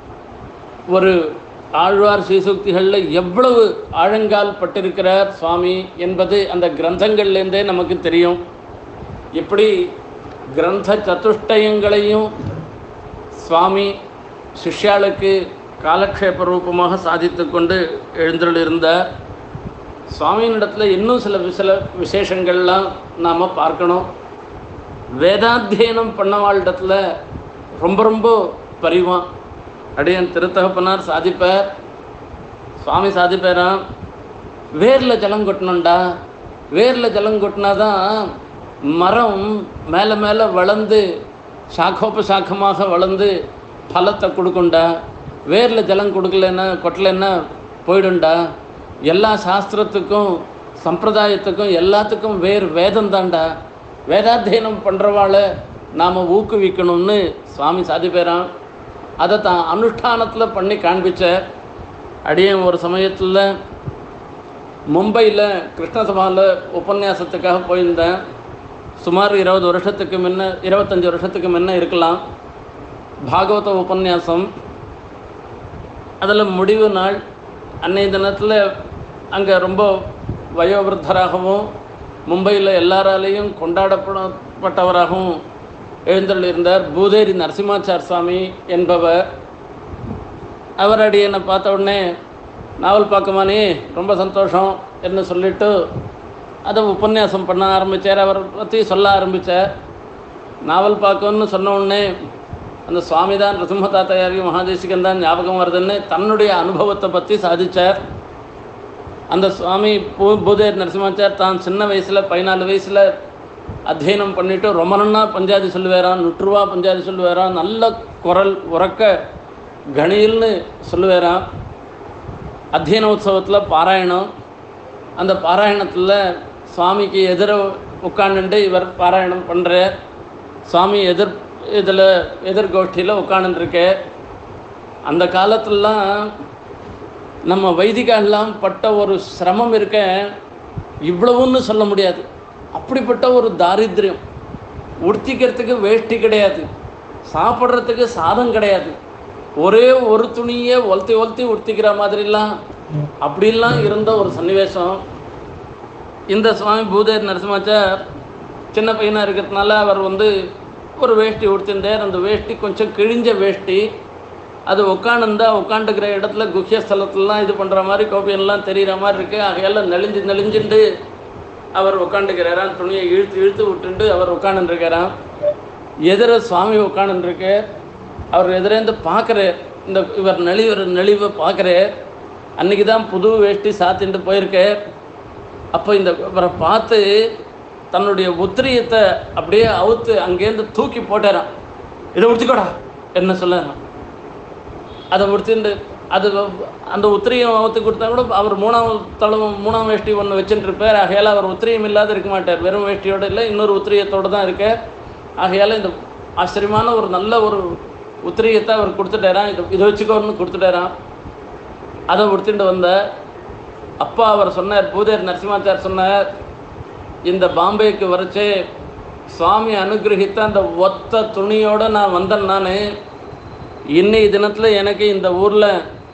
ஒரு ஆழ்வார் ஸ்ரீசூக்திகளில் எவ்வளவு ஆழங்கால் பட்டிருக்கிறார் சுவாமி என்பது அந்த கிரந்தங்கள்லேருந்தே நமக்கு தெரியும். இப்படி கிரந்த சதுஷ்டயங்களையும் சுவாமி சிஷ்யாளுக்கு காலக்ஷேப ரூபமாக சாதித்து கொண்டு எழுந்தருளிருந்தார். சுவாமியினிடத்தில் இன்னும் சில விசேஷங்கள்லாம் நாம் பார்க்கணும். வேதாத்தியனம் பண்ணவாளிடத்தில் ரொம்ப ரொம்ப பரிவான். அடியன் திருத்தகப்பனார் சாதிப்பார், சுவாமி சாதிப்பாராம், வேரில் ஜலம் கொட்டணுண்டா, வேரில் ஜலம் கொட்டினாதான் மரம் மேலே மேலே வளர்ந்து சாக்கோபசாக்கமாக வளர்ந்து பலத்தை கொடுக்குண்டா, வேரில் ஜலம் கொடுக்கலன்னா கொட்டலைன்னா போயிடுண்டா. எல்லா சாஸ்திரத்துக்கும் சம்பிரதாயத்துக்கும் எல்லாத்துக்கும் வேதம் தாண்டா, வேதாத்தியனம் பண்ணுறவாளை நாம் ஊக்குவிக்கணும்னு சுவாமி சாதிப்பேரான். அதை தான் அனுஷ்டானத்தில் பண்ணி காண்பிச்சார். அடியன் ஒரு சமயத்தில் மும்பையில் கிருஷ்ணசபாவில் உபன்யாசத்துக்காக போயிருந்தேன். சுமார் 20 வருஷத்துக்கு முன்ன 25 வருஷத்துக்கு முன்ன இருக்கலாம். பாகவத உபன்யாசம். அதில் முடிவு நாள். அன்றைய தினத்தில் அங்கே ரொம்ப வயோவிருத்தராகவும் மும்பையில் எல்லாராலேயும் கொண்டாடப்பட்டவராகவும் எழுந்தருளிருந்தார் பூதேரி நரசிம்மாச்சார் சுவாமி என்பவர். அவர் அடியனை பார்த்த உடனே நாவல் பார்க்கமானே ரொம்ப சந்தோஷம் என்று சொல்லிவிட்டு அதை உபன்யாசம் பண்ண ஆரம்பித்தார். அவரை பற்றி சொல்ல ஆரம்பித்தார். நாவல் பார்க்கணுன்னு சொன்ன உடனே அந்த சுவாமி தான் ரிசுமதாத்தையாரி மகாதேசிகன் தான் ஞாபகம் வருதுன்னு தன்னுடைய அனுபவத்தை பற்றி சாதித்தார். அந்த சுவாமி பூதேரி நரசிம்மாச்சார் தான் சின்ன வயசில் 14 வயசில் அத்தியனம் பண்ணிவிட்டு ரொம்ப நன்னா பஞ்சாதி சொல்லுவாரான், நுற்றுவா பஞ்சாதி சொல்லுவாரான், நல்ல குரல் உறக்க கணில்னு சொல்லுவாரான். அத்தியன உற்சவத்தில் பாராயணம். அந்த பாராயணத்தில் சுவாமிக்கு எதிர உட்காந்துட்டு இவர் பாராயணம் பண்ணுறார். சுவாமி எதிர்கோஷ்டியில் உட்காந்துருக்க அந்த காலத்துலலாம் நம்ம வைதிகெல்லாம் பட்ட ஒரு சிரமம் இருக்க இவ்வளவுன்னு சொல்ல முடியாது. அப்படிப்பட்ட ஒரு தாரித்யம். உடுத்திக்கிறதுக்கு வேஷ்டி கிடையாது, சாப்பிட்றதுக்கு சாதம் கிடையாது, ஒரே ஒரு துணியே ஒலத்தி ஒலத்தி உடுத்திக்கிற மாதிரிலாம் அப்படிலாம் இருந்த ஒரு சன்னிவேஷம். இந்த சுவாமி பூதேர் நரசிம்மாச்சார் சின்ன பையனாக இருக்கிறதுனால அவர் ஒரு வேஷ்டி உடுத்திருந்தார். அந்த வேஷ்டி கொஞ்சம் கிழிஞ்ச வேஷ்டி. அது உட்காந்துக்கிற இடத்துல குஹ்ய ஸ்தலத்துலலாம் இது பண்ணுற மாதிரி கோபியெல்லாம் தெரிகிற மாதிரி இருக்குது. ஆகையெல்லாம் நெளிஞ்சுண்டு அவர் உட்காந்துக்கிறாராம். துணியை இழுத்து விட்டுண்டு அவர் உட்காந்துருக்கிறான். எதிர சுவாமி உட்காந்துருக்கு. அவர் எதிரேந்து பார்க்குறார். இவர் நெளிவை பார்க்குறார். அன்றைக்கி தான் புது வேஷ்டி சாத்திட்டு போயிருக்கார். அப்போ இவரை பார்த்து தன்னுடைய உத்திரியத்தை அப்படியே அவுத்து அங்கேருந்து தூக்கி போட்டாரான். இதை உடுத்திக்கோடா என்ன சொல்லுறான். அதை உடுத்திட்டு அந்த உத்திரியம் அவுத்து கொடுத்தா கூட அவர் மூணாம் வேஷ்டி ஒன்று வச்சுட்டு இருப்பார். ஆகையால் அவர் உத்திரியம் இல்லாத இருக்க மாட்டார். வெறும் வேஷ்டியோடு இல்லை, இன்னொரு உத்திரியத்தோடு தான் இருக்க. ஆகையால் இந்த ஆச்சரியமான ஒரு நல்ல ஒரு உத்திரியத்தை அவர் கொடுத்துட்டாரான். இதை வச்சுக்கோன்னு கொடுத்துட்டாரான். அதை உடுத்திட்டு வந்த அப்பா அவர் சொன்னார், பூதேர் நரசிம்மாச்சார் சொன்னார், இந்த பாம்பேக்கு வரைச்சே சுவாமி அனுகிரகித்த அந்த ஒத்த துணியோடு நான் வந்தேன். நான் இன்னைய தினத்தில் எனக்கு இந்த ஊரில்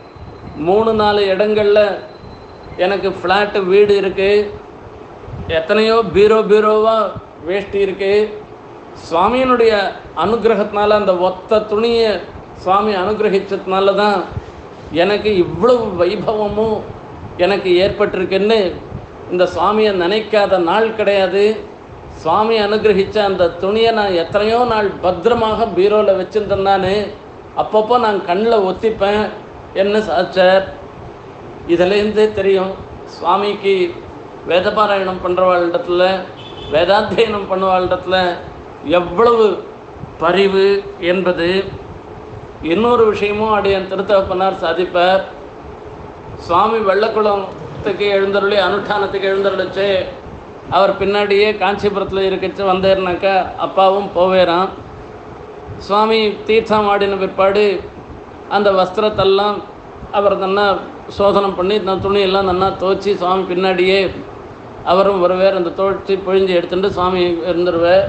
3-4 இடங்களில் எனக்கு ஃப்ளாட்டு வீடு இருக்குது, எத்தனையோ பீரோவாக வேஷ்டி இருக்குது. சுவாமியினுடைய அனுகிரகத்தினால அந்த ஒத்த துணியை சுவாமி அனுகிரகிச்சதுனால தான் எனக்கு இவ்வளவு வைபவமும் எனக்கு ஏற்பட்டிருக்குன்னு இந்த சுவாமியை நினைக்காத நாள் கிடையாது. சுவாமி அனுகிரகித்த அந்த துணியை நான் எத்தனையோ நாள் பத்திரமாக பீரோவில் வச்சுருந்தேன். நான் அப்பப்போ நான் கண்ணில் ஒத்திப்பேன் என்ன சாச்சார். இதிலேருந்தே தெரியும் சுவாமிக்கு வேதபாராயணம் பண்ணுறவாளிடத்தில், வேதாத்தியனம் பண்ணுவாளிடத்தில் எவ்வளவு பரிவு என்பது. இன்னொரு விஷயமும் அடியன் திருத்தகப்பனார் சாதிப்பார். சுவாமி வெள்ளக்குளத்துக்கு எழுந்தருளி அனுஷ்டானத்துக்கு எழுந்தருளிச்சு அவர் பின்னாடியே காஞ்சிபுரத்தில் இருக்கச்சு வந்தேர்னாக்கா அப்பாவும் போவேறான். சுவாமி தீர்த்தம் ஆடின பிற்பாடு அந்த வஸ்திரத்தெல்லாம் அவர் நன்னா சோதனம் பண்ணி துணியெல்லாம் நன்னா துவச்சி சுவாமி பின்னாடியே அவரும் வருவார். அந்த துவச்சி பொழிஞ்சு எடுத்துட்டு சுவாமி இருந்துருவார்.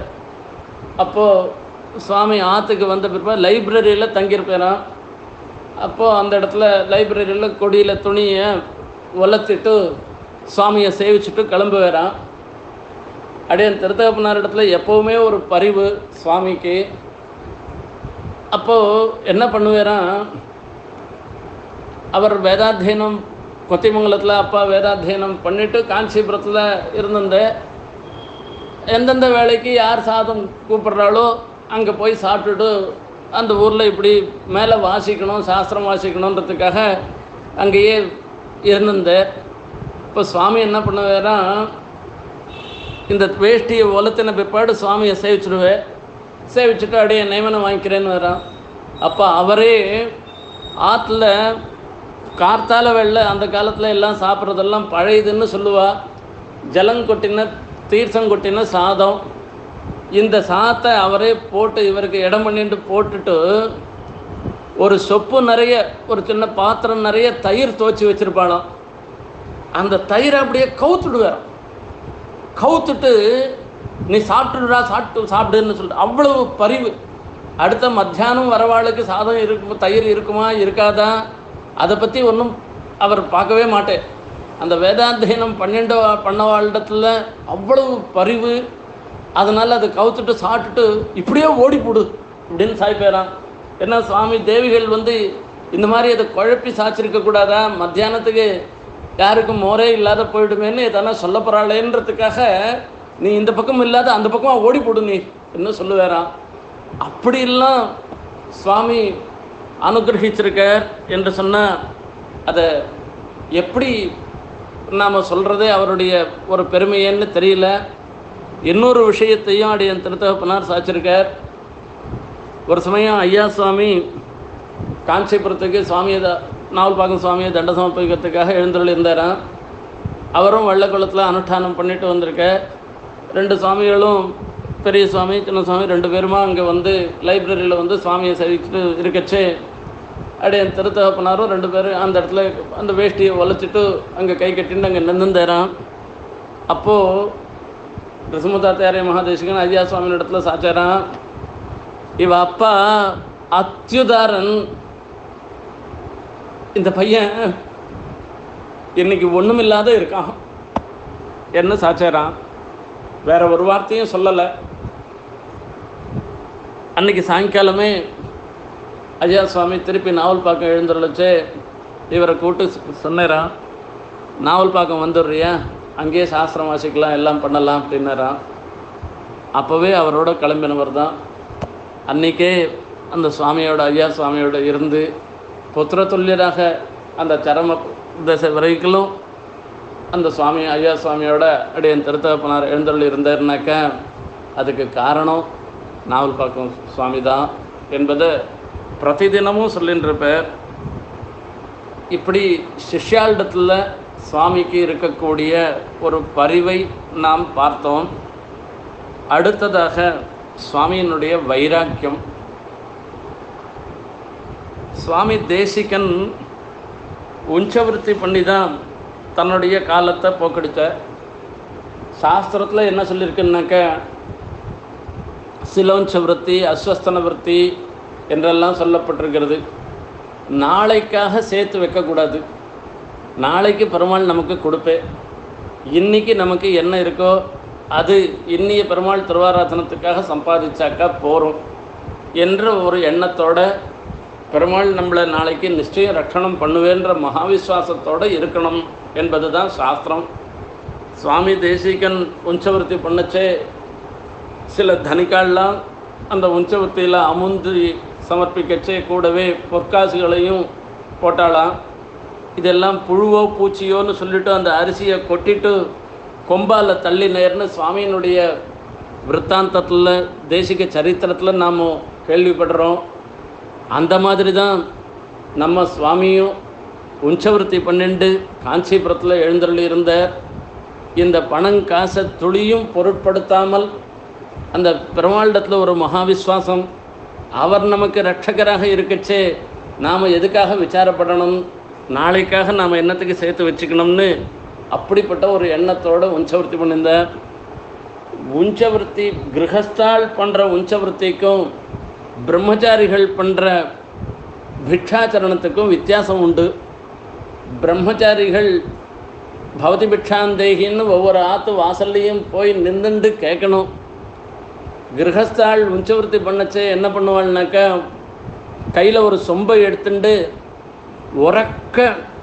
அப்போது சுவாமி ஆற்றுக்கு வந்த பிற்பாடு லைப்ரரியில் தங்கியிருப்பாரான். அப்போது அந்த இடத்துல லைப்ரரியில் கொடியில் துணியை வளர்த்திட்டு சுவாமியை சேவிச்சுட்டு கிளம்புவாரான். அப்படியே திருத்தகப்பனார் இடத்துல எப்போவுமே ஒரு பரிவு சுவாமிக்கு. அப்போது என்ன பண்ணுவாரான், அவர் வேதாத்தியனம் கொத்திமங்கலத்தில் அப்பா வேதாத்தியனம் பண்ணிவிட்டு காஞ்சிபுரத்தில் இருந்த எந்தெந்த வேலைக்கு யார் சாதம் கூப்பிட்றாளோ அங்கே போய் சாப்பிட்டுட்டு அந்த ஊரில் இப்படி மேலே வாசிக்கணும், சாஸ்திரம் வாசிக்கணுன்றதுக்காக அங்கேயே இருந்திருந்தேன். இப்போ சுவாமி என்ன பண்ணுவாரான், இந்த வேஷ்டியை ஒலத்தின பிற்பாடு சுவாமியை சேவிச்சுடுவேன். சேவிச்சுட்டு அப்படியே நியமனம் வாங்கிக்கிறேன்னு வரான். அப்போ அவரே ஆற்றுல கார்த்தால வெள்ளை அந்த காலத்தில் எல்லாம் சாப்பிட்றதெல்லாம் பழையதுன்னு சொல்லுவா. ஜலங்கொட்டின தீர்த்தங்கொட்டின சாதம், இந்த சாதத்தை அவரே போட்டு இவருக்கு இடம் பண்ணிட்டு போட்டுட்டு ஒரு சொப்பு நிறைய ஒரு சின்ன பாத்திரம் நிறைய தயிர் துவச்சி வச்சுருப்பாளாம். அந்த தயிரை அப்படியே கவுத்துடுவார். கவுத்துட்டு நீ சாப்பிட்டுடுறா சாப்பிடுன்னு சொல்லிட்டு அவ்வளவு பரிவு. அடுத்த மத்தியானம் வரவாளுக்கு சாதம் இருக்கு தயிர் இருக்குமா இருக்காதா அதை பற்றி ஒன்றும் அவர் பார்க்கவே மாட்டேன். அந்த வேதாத்தியனம் பண்ணவாளிடத்தில் அவ்வளவு பரிவு. அதனால் அதை கவுத்துட்டு சாப்பிட்டுட்டு இப்படியே ஓடிப்போடு அப்படின்னு சாய்ப்பேறான். ஏன்னா சுவாமி தேவிகள் இந்த மாதிரி அதை குழப்பி சாய்ச்சிருக்கக்கூடாதா, மத்தியானத்துக்கு யாருக்கும் மோரே இல்லாத போயிடுமேன்னு எதனா சொல்ல போகிறாளேன்றதுக்காக நீ இந்த பக்கம் இல்லாத அந்த பக்கமாக ஓடி போடு நீ என்ன சொல்லுவேறான். அப்படிலாம் சுவாமி அனுகிரகிச்சிருக்கார் என்று சொன்னால் அதை எப்படி நாம் சொல்கிறதே அவருடைய ஒரு பெருமையன்னு தெரியல. இன்னொரு விஷயத்தையும் அடியன் திருத்தகப்பனார் சாய்ச்சிருக்கார். ஒரு சமயம் ஐயா சுவாமி காஞ்சிபுரத்துக்கு சுவாமியை நாவல்பாக்கம் சுவாமியை தண்ட சமர்ப்பிக்கிறதுக்காக எழுந்தருள் இருந்தாராம். அவரும் வெள்ளக்குளத்தில் அனுஷ்டானம் பண்ணிட்டு வந்திருக்க. 2 சுவாமிகளும் பெரிய சுவாமி சின்ன சுவாமி 2 பேருமா அங்கே லைப்ரரியில் சுவாமியை சேவிச்சுட்டு இருக்கச்சு அப்படியே என் திருத்தகப்பனாரும் 2 பேரும் அந்த இடத்துல அந்த வேஷ்டியை வளைச்சிட்டு அங்கே கை கட்டின்னு அங்கே நின்றுந்தேறான். அப்போது கிருஷ்ணமுத்தாத்தாரிய மகாதேசிகன் ஐயா சுவாமியின் இடத்துல சாச்சாரான், இவ அப்பா அத்யுதாரன், இந்த பையன் இன்னைக்கு ஒன்றுமில்லாத இருக்கான் என்ன சாச்சாரான். வேற ஒரு வார்த்தையும் சொல்லலை. அன்னைக்கு சாயங்காலமே ஐயா சுவாமி திருப்பி நாவல்பாக்கம் எழுந்துருச்சு. இவரை கூப்பிட்டு சொன்னாரான், நாவல்பாக்கம் வந்துடுறியா, அங்கேயே சாஸ்திரம் வாசிக்கலாம் எல்லாம் பண்ணலாம் அப்படின்னாரான். அப்போவே அவரோட கிளம்பினவர் தான். அன்றைக்கே அந்த சுவாமியோட ஐயா சுவாமியோட இருந்து புத்திரத்துல்யராக அந்த சரம தசை வரைக்கும் அந்த சுவாமி ஐயா சுவாமியோட அப்படியே திருத்தகப்பனார் எழுந்தருள் இருந்தாருனாக்கா அதுக்கு காரணம் நாவல்பாக்கம் சுவாமி தான் என்பதை பிரதிதினமும் சொல்லின்றிருப்பார். இப்படி சிஷ்யாளிடத்தில் சுவாமிக்கு இருக்கக்கூடிய ஒரு பரிவை நாம் பார்த்தோம். அடுத்ததாக சுவாமியினுடைய வைராக்கியம். சுவாமி தேசிகன் உஞ்சவிருத்தி பண்ணி தான் தன்னுடைய காலத்தை போக்கடித்த. சாஸ்திரத்தில் என்ன சொல்லியிருக்குன்னாக்க சிலோஞ்ச விருத்தி, அஸ்வஸ்தன விருத்தி என்றெல்லாம் சொல்லப்பட்டிருக்கிறது. நாளைக்காக சேர்த்து வைக்கக்கூடாது. நாளைக்கு பெருமாள் நமக்கு கொடுப்பே, இன்றைக்கி நமக்கு என்ன இருக்கோ அது இன்னிய பெருமாள் திருவாராதனத்துக்காக சம்பாதிச்சாக்கா போகிறோம் என்ற ஒரு எண்ணத்தோட பெருமாள் நம்மளை நாளைக்கு நிச்சயம் ரட்சணம் பண்ணுவேன்ற மகாவிஸ்வாசத்தோடு இருக்கணும் என்பது தான் சாஸ்திரம். சுவாமி தேசிகன் உஞ்சவருத்தி பண்ணச்சே சில தனிக்கால்லாம் அந்த உஞ்சவருத்தியில் அமுந்தி சமர்ப்பிக்கச்சே கூடவே பொற்காசுகளையும் போட்டாலாம். இதெல்லாம் புழுவோ பூச்சியோன்னு சொல்லிவிட்டு அந்த அரிசியை கொட்டிட்டு கொம்பால் தள்ளி நேர்னு சுவாமியினுடைய விற்த்தாந்தத்தில் தேசிக சரித்திரத்தில் நாம் கேள்விப்படுறோம். அந்த மாதிரி தான் நம்ம சுவாமியும் உஞ்சவருத்தி பண்ணிண்டு காஞ்சிபுரத்தில் எழுந்தருளி இருந்த இந்த பணங்காசை துளியும் பொருட்படுத்தாமல் அந்த பெருமாளிடத்தில் ஒரு மகாவிஸ்வாசம், அவர் நமக்கு ரட்சகராக இருக்கச்சே நாம் எதுக்காக விசாரப்படணும், நாளைக்காக நாம் என்னத்துக்கு சேர்த்து வச்சுக்கணும்னு அப்படிப்பட்ட ஒரு எண்ணத்தோடு உஞ்சவருத்தி பண்ணியிருந்தார். உஞ்சவருத்தி கிரகஸ்தால் பண்ணுற உஞ்சவருத்திக்கும் பிரம்மச்சாரிகள் பண்ணுற பிக்ஷாச்சரணத்துக்கும் வித்தியாசம் உண்டு. பிரம்மச்சாரிகள் பவதி பிக்ஷாந்தேகின்னு ஒவ்வொரு ஆற்று வாசல்லையும் போய் நின்றுண்டு கேட்கணும். கிரகஸ்தாள் உஞ்சவருத்தி பண்ணச்சே என்ன பண்ணுவாள்னாக்கா கையில் ஒரு சொம்பை எடுத்துட்டு உறக்க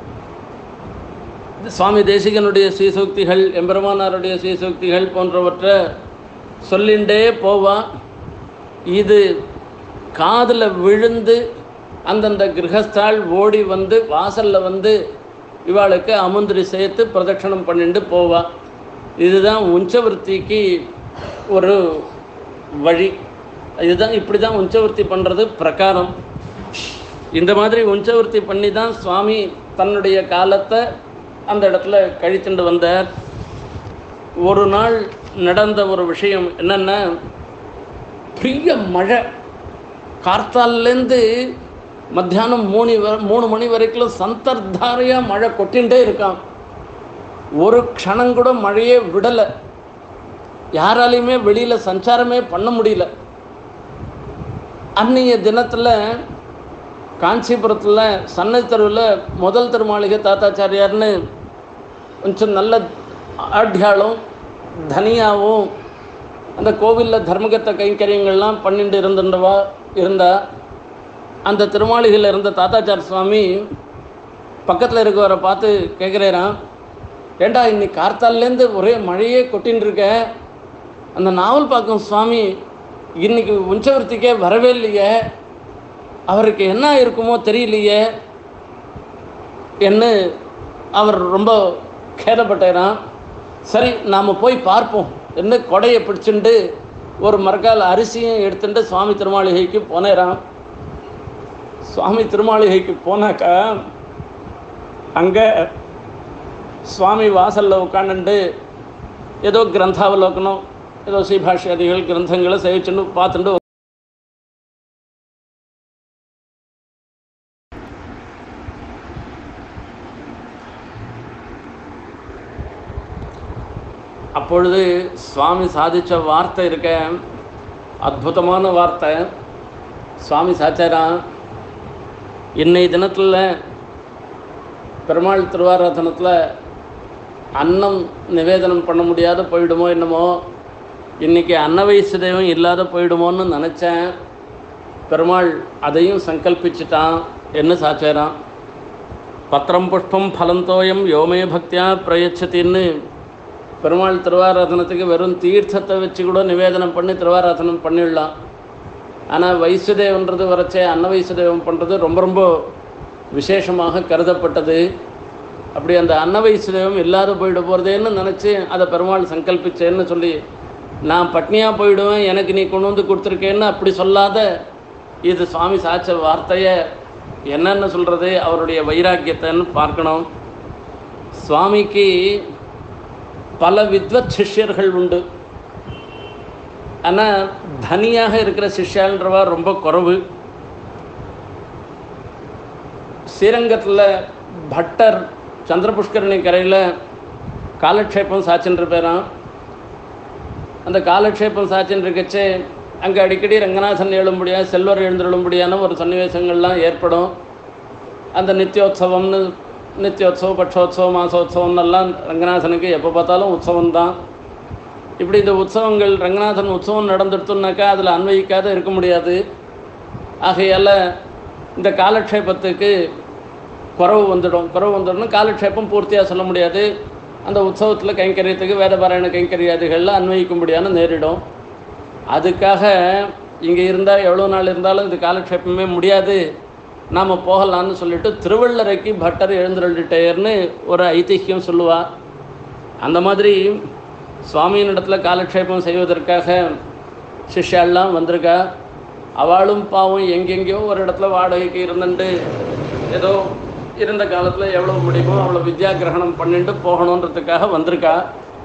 சுவாமி தேசிகனுடைய ஸ்ரீசூக்திகள், எம்பெருமானாருடைய ஸ்ரீசூக்திகள் போன்றவற்றை சொல்லிண்டே போவா. இது காதில் விழுந்து அந்தந்த கிரகஸ்தாள் ஓடி வந்து வாசலில் வந்து இவாளுக்கு அமுந்திரி சேர்த்து பிரதட்சணம் பண்ணிட்டு போவா. இதுதான் உஞ்சவருத்திக்கு ஒரு வழி. இதுதான் இப்படி தான் உஞ்சவருத்தி பண்ணுறது பிரகாரம். இந்த மாதிரி உஞ்சவருத்தி பண்ணி தான் சுவாமி தன்னுடைய காலத்தை அந்த இடத்துல கழித்துண்டு வந்தார். ஒரு நாள் நடந்த ஒரு விஷயம் என்னென்னா, பெரிய மழை, கார்த்தாலேருந்து மத்தியானம் 3 மணி வரைக்கும் சந்தர்தாரையாக மழை கொட்டிகிட்டே இருக்கான். ஒரு க்ஷணம் கூட மழையே விடலை. யாராலையுமே வெளியில் சஞ்சாரமே பண்ண முடியல. அன்றைய தினத்தில் காஞ்சிபுரத்தில் சன்னதி தெருவில் முதல் திருமாளிகை தாத்தாச்சாரியார்னு கொஞ்சம் நல்ல ஆட்யாலும் தனியாகவும் அந்த கோவிலில் தர்மகத்த கைங்கரியங்கள்லாம் பண்ணிட்டு இருந்துட்டவா இருந்தா. அந்த திருமாளிகையில் இருந்த தாத்தாச்சார சுவாமி பக்கத்தில் இருக்கவரை பார்த்து கேட்குறாராம், ஏண்டா இன்னைக்கு கார்த்தாலேருந்து ஒரே மழையே கொட்டின்னு இருக்க, அந்த நாவல்பாக்கம் சுவாமி இன்னைக்கு உஞ்சவருத்திக்கே வரவே இல்லையே, அவருக்கு என்ன இருக்குமோ தெரியலையே என்ன அவர் ரொம்ப கேதப்பட்டாராம். சரி நாம் போய் பார்ப்போம் என்ன கொடையை பிடிச்சுண்டு ஒரு மரக்கால் அரிசியும் எடுத்துட்டு சுவாமி திருமாளிகைக்கு போனேராம். சுவாமி திருமாளிகைக்கு போனாக்கா அங்கே சுவாமி வாசலில் உட்காந்துட்டு ஏதோ கிரந்தாவலோக்கணும், ஏதோ ஸ்ரீபாஷ்யாதிகள் கிரந்தங்களை சேவிச்சுன்னு பார்த்துட்டு அப்பொழுது சுவாமி சாதித்த வார்த்தை இருக்க, அற்புதமான வார்த்தை. சுவாமி சாச்சாராம், இன்னை தினத்தில் பெருமாள் திருவாராதனத்தில் அன்னம் நிவேதனம் பண்ண முடியாத போயிடுமோ என்னமோ, இன்றைக்கி அன்னவயசுதேவம் இல்லாத போயிடுமோன்னு நினச்சேன். பெருமாள் அதையும் சங்கல்பிச்சிட்டான். என்ன சாச்சாராம், பத்திரம் புஷ்பம் ஃபலந்தோயம் யோமே பக்தியா பிரயச்சத்தின்னு பெருமாள் திருவாராதனத்துக்கு வெறும் தீர்த்தத்தை வச்சு கூட நிவேதனம் பண்ணி திருவாராதனம் பண்ணிடலாம். ஆனால் வைசுதேவன்றது வரைச்சே அன்ன வைசுதேவம் பண்ணுறது ரொம்ப ரொம்ப விசேஷமாக கருதப்பட்டது. அப்படி அந்த அன்ன வைசுதேவம் இல்லாத போயிட போகிறதேன்னு நினச்சி அதை பெருமாள் சங்கல்பிச்சேன்னு சொல்லி, நான் பட்னியாக போயிடுவேன், எனக்கு நீ கொண்டு வந்து கொடுத்துருக்கேன்னு அப்படி சொல்லாத, இது சுவாமி சாச்ச வார்த்தையை என்னென்னு சொல்கிறது, அவருடைய வைராக்கியத்தைன்னு பார்க்கணும். சுவாமிக்கு பல வித்வத் சிஷ்யர்கள் உண்டு. ஆனால் தனியாக இருக்கிற சிஷ்யான்றவா ரொம்ப குறைவு. ஸ்ரீரங்கத்தில் பட்டர் சந்திரபுஷ்கரணி கரையில் காலக்ஷேபம் சாச்சின்னு பேரான். அந்த காலக்ஷேபம் சாச்சின்னு இருக்கச்சே அங்கே அடிக்கடி ரங்கநாதன் எழும்படியா செல்வர் எழுந்துருளும்படியான ஒரு சன்னிவேசங்கள்லாம் ஏற்படும். அந்த நித்தியோத்சவம்னு, நித்தியோத்சவம், பட்சோத்சவம், மாசோத்சவம்னெல்லாம் ரங்கநாதனுக்கு எப்போ பார்த்தாலும் உற்சவம்தான். இப்படி இந்த உற்சவங்கள், ரங்கநாதன் உற்சவம் நடந்துடுத்துனாக்கா அதில் அன்வயிக்காத இருக்க முடியாது. ஆகையால் இந்த காலக்ஷேபத்துக்கு குறவு வந்துடும். காலக்ஷேபம் பூர்த்தியாக சொல்ல முடியாது. அந்த உற்சவத்தில் கைங்கரியத்துக்கு வேதபாராயண கைங்கரியாதிகளில் அன்வயிக்கும்படியான நேரிடும். அதுக்காக இங்கே இருந்தால் எவ்வளோ நாள் இருந்தாலும் இந்த காலக்ஷேபமே முடியாது, நாம் போகலான்னு சொல்லிட்டு திருவள்ளரைக்கு பட்டர் எழுந்துருளிட்டேர்னு ஒரு ஐதிஹ்யம் சொல்லுவாள். அந்த மாதிரி சுவாமியின் இடத்துல காலக்ஷேபம் செய்வதற்காக சிஷ்யாலாம் வந்திருக்கா. அவளும் பாவம் எங்கெங்கேயோ ஒரு இடத்துல வாடகைக்கு இருந்துட்டு ஏதோ இருந்த காலத்தில் எவ்வளோ முடியுமோ அவ்வளோ வித்யா கிரகணம் பண்ணிட்டு போகணுன்றதுக்காக வந்திருக்கா.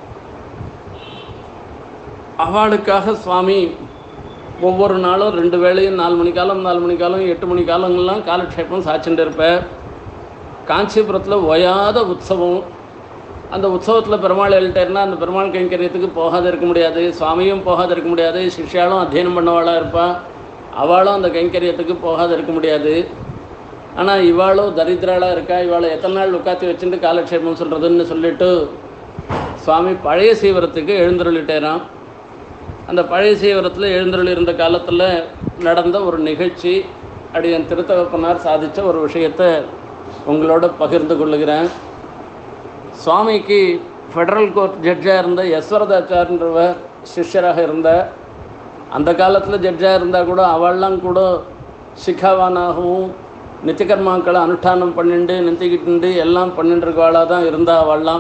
அவளுக்காக சுவாமி ஒவ்வொரு நாளும் 2 வேளையும் 4 மணிக்காலம் 8 மணிக்காலங்கள்லாம் காலக்ஷேபம் சாச்சிட்டு இருப்பேன். காஞ்சிபுரத்தில் ஓயாத உற்சவம். அந்த உற்சவத்தில் பெருமாள் எழுட்டேர்னா அந்த பெருமாள் கைங்கரியத்துக்கு போகாத இருக்க முடியாது, சுவாமியும் போகாத இருக்க முடியாது, சிஷ்யாலும் அத்தியனம் பண்ணவாளாக இருப்பாள், அவளும் அந்த கைங்கரியத்துக்கு போகாத இருக்க முடியாது. ஆனால் இவாளும் தரித்திராளாக இருக்கா. இவாளை எத்தனை நாள் உட்காத்தி வச்சுட்டு காலக்ஷேபம் சொல்கிறதுன்னு சொல்லிவிட்டு சுவாமி பழைய சீவரத்துக்கு எழுந்தருளிட்டேரான். அந்த பழைய சீவரத்தில் எழுந்தருள் இருந்த காலத்தில் நடந்த ஒரு நிகழ்ச்சி, அடியன் திருத்தகப்பனார் சாதித்த ஒரு விஷயத்தை உங்களோட பகிர்ந்து கொள்ளுகிறேன். சுவாமிக்கு ஃபெடரல் கோர்ட் ஜட்ஜாக இருந்த யஸ்வரதாச்சார்ன்றவர் சிஷ்யராக இருந்த, அந்த காலத்தில் ஜட்ஜாக இருந்தால் கூட அவள்லாம் கூட சிக்காவானாகவும் நித்தியகர்மாக்களை அனுஷ்டானம் பண்ணிட்டு நிறுத்திக்கிட்டு எல்லாம் பண்ணிட்டுருக்கவாளாக தான் இருந்தால் அவள்லாம்.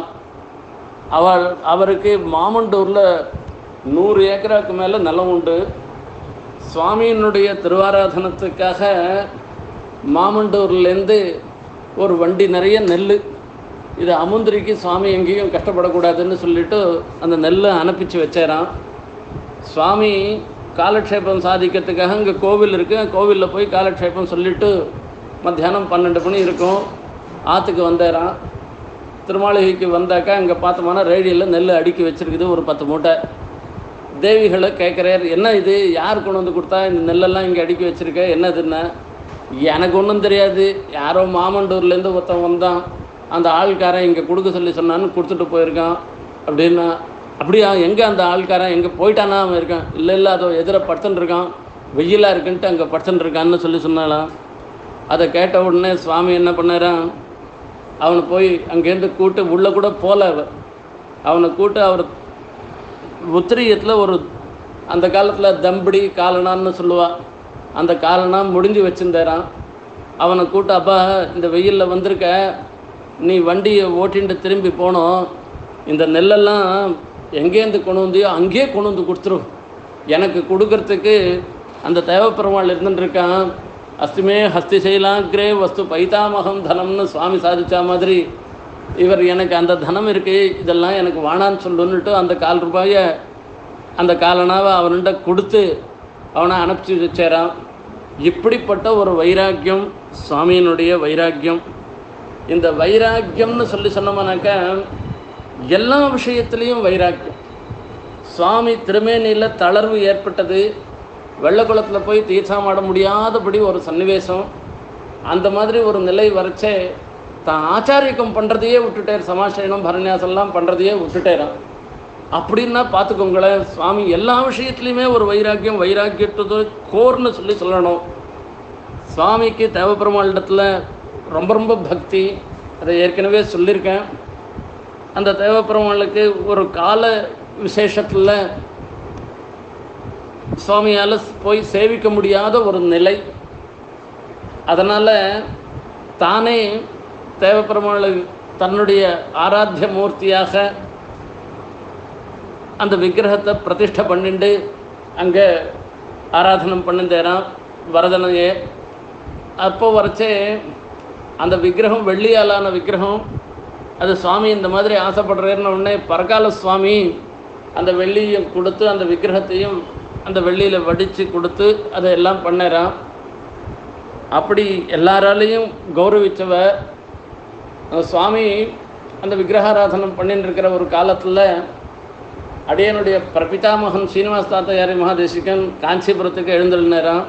அவருக்கு மாமண்டூரில் 100 ஏக்கராக்கு மேலே நிலம் உண்டு. சுவாமியினுடைய திருவாராதனத்துக்காக மாமண்டூர்லேருந்து ஒரு வண்டி நிறைய நெல், இது அமுந்திரிக்கு சுவாமி எங்கேயும் கஷ்டப்படக்கூடாதுன்னு சொல்லிவிட்டு அந்த நெல்லை அனுப்பிச்சு வச்சாராம். சுவாமி காலக்ஷேபம் சாதிக்கிறதுக்காக இங்கே கோவில் இருக்குது, கோவிலில் போய் காலக்ஷேபம் சொல்லிவிட்டு மத்தியானம் 12 மணி இருக்கும் ஆற்றுக்கு வந்தாராம். திருமாளிகைக்கு வந்தாக்கா இங்கே பார்த்தோம்னா ரேடியில் நெல் அடுக்கி வச்சுருக்குது ஒரு 10 மூட்டை. தேவிகளை கேட்குறார், என்ன இது, யார் கொண்டு வந்து கொடுத்தா இந்த நெல்லெல்லாம் இங்கே அடுக்கி வச்சுருக்க, என்னதுன்னா, எனக்கு ஒன்றும் தெரியாது, யாரோ மாமண்டூர்லேருந்து ஒருத்தன் வந்தான், அந்த ஆள்காரன் இங்கே கொடுக்க சொல்லி சொன்னான்னு கொடுத்துட்டு போயிருக்கான் அப்படின்னா. அப்படியா, எங்கே அந்த ஆள்காரன், எங்கே போயிட்டானா அவன் இருக்கான்? இல்லை அதோ எதிர படுத்துன்னு இருக்கான், வெயிலாக இருக்குன்ட்டு அங்கே படுத்துன்னு இருக்கான்னு சொல்லி சொன்னாலாம். அதை கேட்ட உடனே சுவாமி என்ன பண்ணாரான், அவனை போய் அங்கேருந்து கூட்டு உள்ளே கூட போல, அவனை கூட்டு அவர் உத்திரியத்தில் ஒரு அந்த காலத்தில் தம்படி காலனான்னு சொல்லுவாள், அந்த காலனா முடிஞ்சு வச்சுருந்தாரான். அவனை கூட்டு, அப்பா இந்த வெயிலில் வந்திருக்க, நீ வண்டியை ஓட்டின்ட்டு திரும்பி போனோம், இந்த நெல்லெல்லாம் எங்கேருந்து கொண்டு வந்தியோ அங்கேயே கொண்டு வந்து கொடுத்துரும், எனக்கு கொடுக்கறதுக்கு அந்த தேவப்பெருமாள் இருந்துட்டுருக்கான். அஸ்திமே ஹஸ்தி சைலாங்கிரே வஸ்து பைதாமகம் தனம்னு சுவாமி சாதித்த மாதிரி இவர் எனக்கு அந்த தனம் இருக்குது, இதெல்லாம் எனக்கு வானான்னு சொல்லுன்னுட்டு அந்த 4 ரூபாயை அந்த காலனாவை அவன்கிட்ட கொடுத்து அவனை அனுப்பிச்சி வச்சாரான். இப்படிப்பட்ட ஒரு வைராக்கியம் சுவாமியினுடைய வைராக்கியம். இந்த வைராக்கியம்னு சொல்லி சொன்னோம்னாக்கா எல்லா விஷயத்துலேயும் வைராக்கியம். சுவாமி திருமேனியில் தளர்வு ஏற்பட்டது. வெள்ளக்குளத்தில் போய் தீர்த்தாமாட முடியாதபடி ஒரு சன்னிவேசம். அந்த மாதிரி ஒரு நிலை வரைச்சே தான் ஆச்சாரியம் பண்ணுறதையே விட்டுட்டார். சமாசயனம் பரநியாசம்லாம் பண்ணுறதையே விட்டுட்டேரான். அப்படின்னா பார்த்துக்கோங்களேன், சுவாமி எல்லா விஷயத்துலையுமே ஒரு வைராக்கியம், வைராக்கியத்தது கோர்னு சொல்லணும். சுவாமிக்கு தேவப்பெருமாளிடத்தில் ரொம்ப ரொம்ப பக்தி. அதை ஏற்கனவே சொல்லியிருக்கேன். அந்த தேவப்பெருமாளுக்கு ஒரு கால விசேஷத்தில் சுவாமியால் போய் சேவிக்க முடியாத ஒரு நிலை. அதனால் தானே தேவப்பெருமாள் தன்னுடைய ஆராத்திய மூர்த்தியாக அந்த விக்கிரகத்தை பிரதிஷ்டை பண்ணிட்டு அங்கே ஆராதனம் பண்ணிந்தேரான் வரதனையே. அப்போ வரைச்சே அந்த விக்கிரகம் வெள்ளியாலான விக்கிரகம். அது சுவாமி இந்த மாதிரி ஆசைப்படுறேன்னு உடனே பரகால சுவாமி அந்த வெள்ளியும் கொடுத்து அந்த விக்கிரகத்தையும் அந்த வெள்ளியில் வடித்து கொடுத்து அதை எல்லாம் பண்ணிறான். அப்படி எல்லாராலையும் கௌரவித்தவர் அந்த சுவாமி. அந்த விக்கிரகாராதனம் பண்ணிட்டு இருக்கிற ஒரு காலத்தில் அடியனுடைய பிரபிதாமகன் ஸ்ரீனிவாச தாத்தாயாரி மகாதேசிகன் காஞ்சிபுரத்துக்கு எழுந்தருளினாராம்.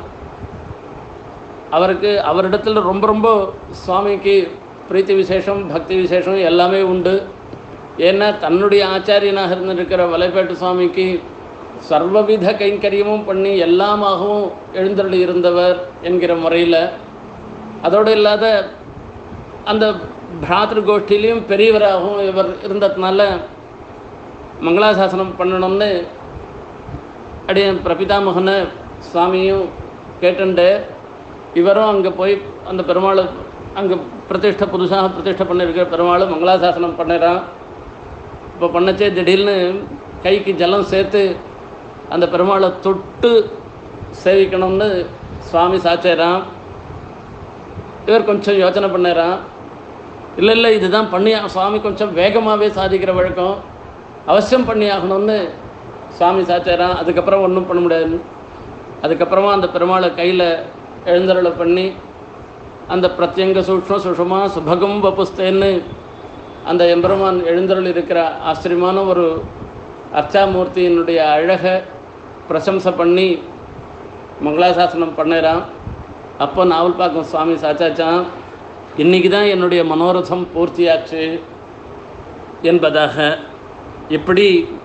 அவரிடத்தில் ரொம்ப ரொம்ப சுவாமிக்கு பிரீத்தி விசேஷம், பக்தி விசேஷம் எல்லாமே உண்டு. ஏன்னா தன்னுடைய ஆச்சாரியனாக இருந்திருக்கிற வலைப்பேட்டு சுவாமிக்கு சர்வவித கைங்கரியமும் பண்ணி எல்லாமாகவும் எழுந்தருளி இருந்தவர் என்கிற முறையில், அதோடு இல்லாத அந்த பிராத்திரு கோஷ்டிலையும் பெரியவராகவும் இவர் இருந்ததுனால மங்களாசாசனம் பண்ணணும்னு அடியன் பிரபிதாமகனை சுவாமியும் கேட்டுண்டு இவரும் அங்கே போய் அந்த பெருமாளை அங்கே புதுசாக பிரதிஷ்டை பண்ணியிருக்கிற பெருமாள் மங்களாசாசனம் பண்ணிடுறான். இப்போ பண்ணச்சே திடீர்னு கைக்கு ஜலம் சேர்த்து அந்த பெருமாளை தொட்டு சேவிக்கணும்னு சுவாமி சாச்சாரான். இவர் கொஞ்சம் யோசனை பண்ணிடுறான். இல்லை இதுதான் பண்ணி சுவாமி கொஞ்சம் வேகமாகவே சாதிக்கிற வழக்கம், அவசியம் பண்ணி ஆகணும்னு சுவாமி சாச்சாரான். அதுக்கப்புறம் ஒன்றும் பண்ண முடியாது. அதுக்கப்புறமா அந்த பெருமாளை கையில் எழுந்தருளை பண்ணி அந்த பிரத்யங்க சுஷமா சுபகம் வபுஸ்தேன்னு அந்த எம்பெருமான் எழுந்தருள் இருக்கிற ஆச்சரியமான ஒரு அர்ச்சாமூர்த்தியினுடைய அழகை பிரசம்சை பண்ணி மங்களாசாசனம் பண்ணிறான். அப்போ நாவல் பார்க்கும் சுவாமி சாச்சாச்சான், இன்றைக்கி தான் என்னுடைய மனோரதம் பூர்த்தியாச்சு என்பதாக. இப்படி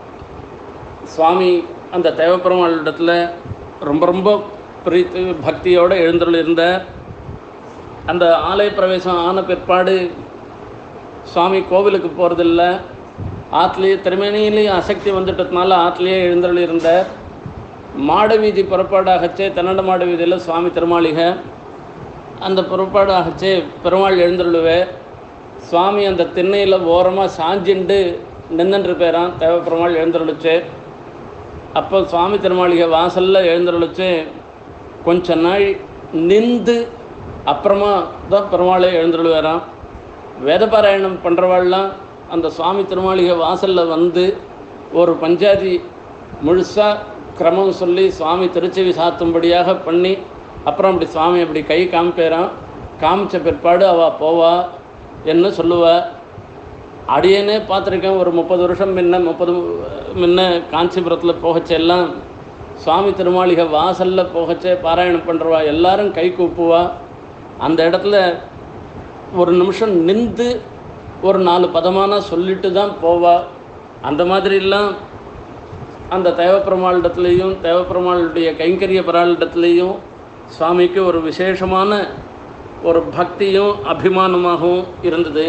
சுவாமி அந்த தேவப்பெருமாளிடத்தில் ரொம்ப ரொம்ப பிரீத்தி பக்தியோடு எழுந்தருள் இருந்த அந்த ஆலய பிரவேசம் ஆன பிற்பாடு சுவாமி கோவிலுக்கு போகிறதில்ல. ஆற்றுலேயே திருமேனியிலேயும் அசக்தி வந்துட்டதுனால ஆற்றுலேயே எழுந்தருள் இருந்த. மாட வீதி புறப்பாடாகச்சே தென்னண்ட மாட வீதியில் சுவாமி திருமாளிகை. அந்த புறப்பாடாகச்சே பெருமாள் எழுந்தருளுவே. சுவாமி அந்த திண்ணையில் ஓரமாக சாஞ்சிண்டு நின்றுட்டு போயிறான். தேவப்பெருமாள் எழுந்தருளிச்சு. அப்போ சுவாமி திருமாளிகை வாசலில் எழுந்தருளிச்சு கொஞ்ச நாள் நின்று அப்புறமா தான் பெருமாளை எழுந்தருளுவேறான். வேதபாராயணம் பண்ணுறவாள்லாம் அந்த சுவாமி திருமாளிகை வாசலில் வந்து ஒரு பஞ்சாதி முழுசாக கிரமம் சொல்லி சுவாமி திருச்செவி சாத்தும்படியாக பண்ணி அப்புறம் அப்படி சுவாமி அப்படி கை காமிப்பேறான். காமிச்ச பிற்பாடு அவள் போவா என்ன சொல்லுவா. அடியேனே பார்த்துருக்கேன். ஒரு 30 வருஷம் முன்ன காஞ்சிபுரத்தில் போகச்செல்லாம் சுவாமி திருமாளிகை வாசலில் போகச்சே பாராயணம் பண்ணுறவா எல்லாரும் கை கூப்புவா. அந்த இடத்துல ஒரு நிமிஷம் நின்று ஒரு 4 பதமான சொல்லிட்டு தான் போவா. அந்த மாதிரிலாம் அந்த தேவப்பெருமாளிடத்துலேயும் தேவப்பெருமாளுடைய கைங்கரிய பராளிடத்துலேயும் சுவாமிக்கு ஒரு விசேஷமான ஒரு பக்தியும் அபிமானமாகவும் இருந்தது.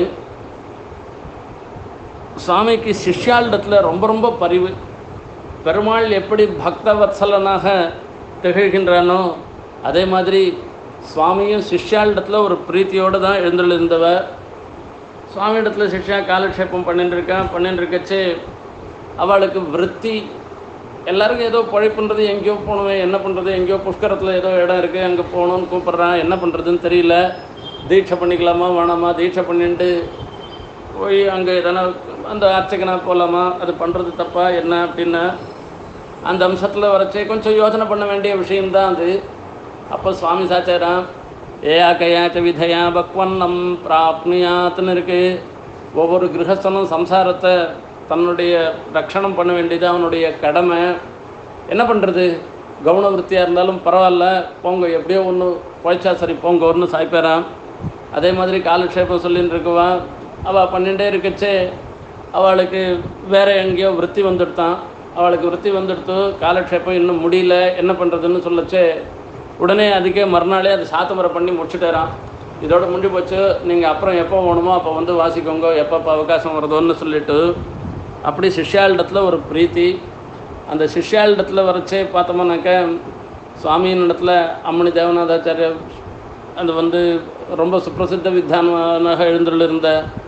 சுவாமிக்கு சிஷ்யாளிடத்தில் ரொம்ப ரொம்ப பரிவு. பெருமாள் எப்படி பக்தவத்சலனாக திகழ்கின்றானோ அதே மாதிரி சுவாமியும் சிஷ்யாளிடத்தில் ஒரு பிரீத்தியோடு தான் எழுந்தருளிருந்தவர். சுவாமி இடத்துல சிஷ்யா காலக்ஷேபம் பண்ணிட்டு இருக்கச்சு அவளுக்கு விருத்தி எல்லாருக்கும் ஏதோ பழைப்புன்றது, எங்கேயோ போகணுமே என்ன பண்ணுறது, எங்கேயோ புஷ்கரத்தில் ஏதோ இடம் இருக்குது அங்கே போகணுன்னு கூப்பிட்றான், என்ன பண்ணுறதுன்னு தெரியல. தீட்சை பண்ணிக்கலாமா வேணாமா, தீட்சை பண்ணிட்டு போய் அங்கே எதனா அந்த அர்ச்சகனா போகலாமா, அது பண்ணுறது தப்பா என்ன அப்படின்னா அந்த அம்சத்தில் வரைச்சே கொஞ்சம் யோசனை பண்ண வேண்டிய விஷயம்தான் அது. அப்போ சுவாமி சாச்சாராம் ஏயா கையாச்ச விதையா பக்வன்னம் பிராப்னியாத்துன்னு இருக்குது. ஒவ்வொரு கிரகஸ்தனும் சம்சாரத்தை தன்னுடைய ரட்சணம் பண்ண வேண்டியது அவனுடைய கடமை. என்ன பண்ணுறது, கவன விருத்தியாக இருந்தாலும் பரவாயில்ல, போங்க எப்படியோ ஒன்று போய்ச்சா சரி போங்க ஒன்று சாய்ப்பேறான். அதே மாதிரி காலக்ஷேபம் சொல்லின்னு இருக்குவான். அவள் பண்ணிகிட்டே இருக்கச்சே அவளுக்கு வேறு எங்கேயோ விருத்தி வந்துடுத்தான். அவளுக்கு விருத்தி வந்துடுத்து, காலக்ஷேபம் இன்னும் முடியல, என்ன பண்ணுறதுன்னு சொல்லச்சே உடனே அதுக்கே மறுநாளே அது சாத்தமரை பண்ணி முடிச்சுட்டாரான். இதோட முடிஞ்சு போச்சு, நீங்கள் அப்புறம் எப்போ வேணுமோ அப்போ வந்து வாசிக்கோங்க, எப்போ அவகாசம் வருதோன்னு சொல்லிவிட்டு அப்படி சிஷ்யாளிடத்தில் ஒரு பிரீத்தி. அந்த சிஷ்யாளிடத்தில் வரைச்சே பார்த்தோம்னாக்க சுவாமியின் இடத்துல அம்மணி தேவநாதாச்சாரியர் அது வந்து ரொம்ப சுப்பிரசித்த வித்வானாக எழுந்துள்ளிருந்த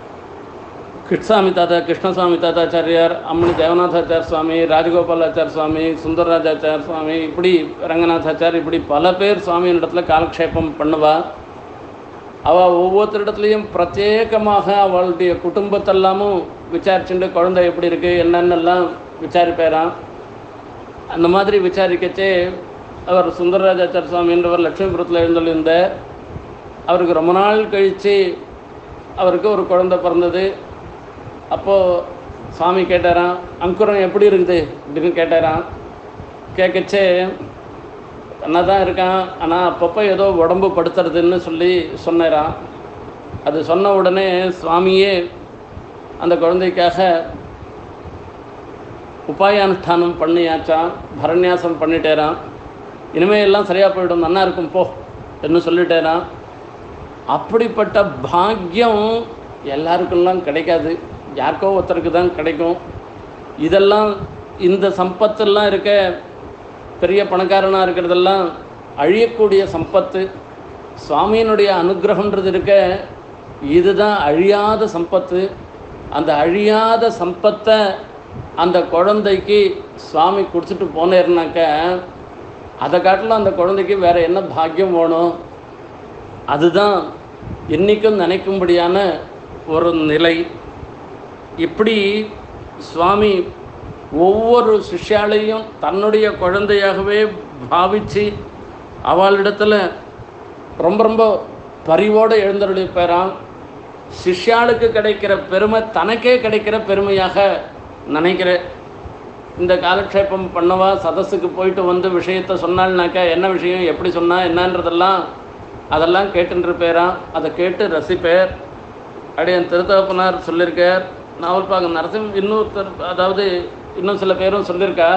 கிருஷ்ணசாமி தாத்தாச்சாரியார், அம்மணி தேவநாதாச்சார சுவாமி, ராஜகோபாலாச்சார சுவாமி, சுந்தரராஜாச்சார சுவாமி, இப்படி ரங்கநாதாச்சார், இப்படி பல பேர் சுவாமியின் இடத்துல காலக்ஷேபம் பண்ணுவா. அவள் ஒவ்வொருத்தரிடத்துலையும் பிரத்யேகமாக அவளுடைய குடும்பத்தெல்லாமும் விசாரிச்சுட்டு குழந்தை எப்படி இருக்குது என்னென்னலாம் விசாரிப்பேறான். அந்த மாதிரி விசாரிக்கச்சே அவர் சுந்தரராஜாச்சார சுவாமின்றவர் லட்சுமிபுரத்தில் எழுந்துள்ளிருந்த அவருக்கு ரொம்ப நாள் கழித்து அவருக்கு ஒரு குழந்தை பிறந்தது. அப்போது சுவாமி கேட்டாரான், அங்குரம் எப்படி இருக்குது அப்படின்னு கேட்டாரான். கேட்கச்சே நல்லா தான் இருக்கான், ஆனால் அப்பப்போ ஏதோ உடம்பு படுத்துறதுன்னு சொல்லி சொன்னாரான். அது சொன்ன உடனே சுவாமியே அந்த குழந்தைக்காக உபாயானுஷ்டானம் பண்ணியாச்சான், பரநியாசம் பண்ணிட்டேரான். இனிமேல் எல்லாம் சரியாக போய்டும், நல்லா இருக்கும் போ என்று சொல்லிட்டேரான். அப்படிப்பட்ட பாக்கியம் எல்லாருக்கெல்லாம் கிடைக்காது, யாருக்கோ ஒருத்தருக்கு தான் கிடைக்கும். இதெல்லாம் இந்த சம்பத்தெல்லாம் இருக்க, பெரிய பணக்காரனாக இருக்கிறதெல்லாம் அழியக்கூடிய சம்பத்து. சுவாமியினுடைய அனுகிரகன்றது இருக்க, இதுதான் அழியாத சம்பத்து. அந்த அழியாத சம்பத்தை அந்த குழந்தைக்கு சுவாமி கொடுத்துட்டு போனேருனாக்க அதை காட்டிலும் அந்த குழந்தைக்கு வேறு என்ன பாக்கியம் வேணும்? அதுதான் என்றைக்கும் நினைக்கும்படியான ஒரு நிலை. இப்படி சுவாமி ஒவ்வொரு சிஷ்யாலையும் தன்னுடைய குழந்தையாகவே பாவித்து அவளிடத்தில் ரொம்ப ரொம்ப பரிவோடு எழுந்தருளிப்பாராம். சிஷ்யாளுக்கு கிடைக்கிற பெருமை தனக்கே கிடைக்கிற பெருமையாக நினைக்கிறேன். இந்த காலக்ஷேபம் பண்ணவா சதஸுக்கு போயிட்டு வந்து விஷயத்தை சொன்னாள்னாக்கா என்ன விஷயம், எப்படி சொன்னால் என்னன்றதெல்லாம் அதெல்லாம் கேட்டுருப்பேரான். அதை கேட்டு ரசிப்பேர். அப்படியே என் திருத்தகப்பனார் சொல்லியிருக்கார். நாவல்பாக்கம் நரசிம் இன்னொருத்தர், அதாவது இன்னும் சில பேரும் சொல்லியிருக்கா,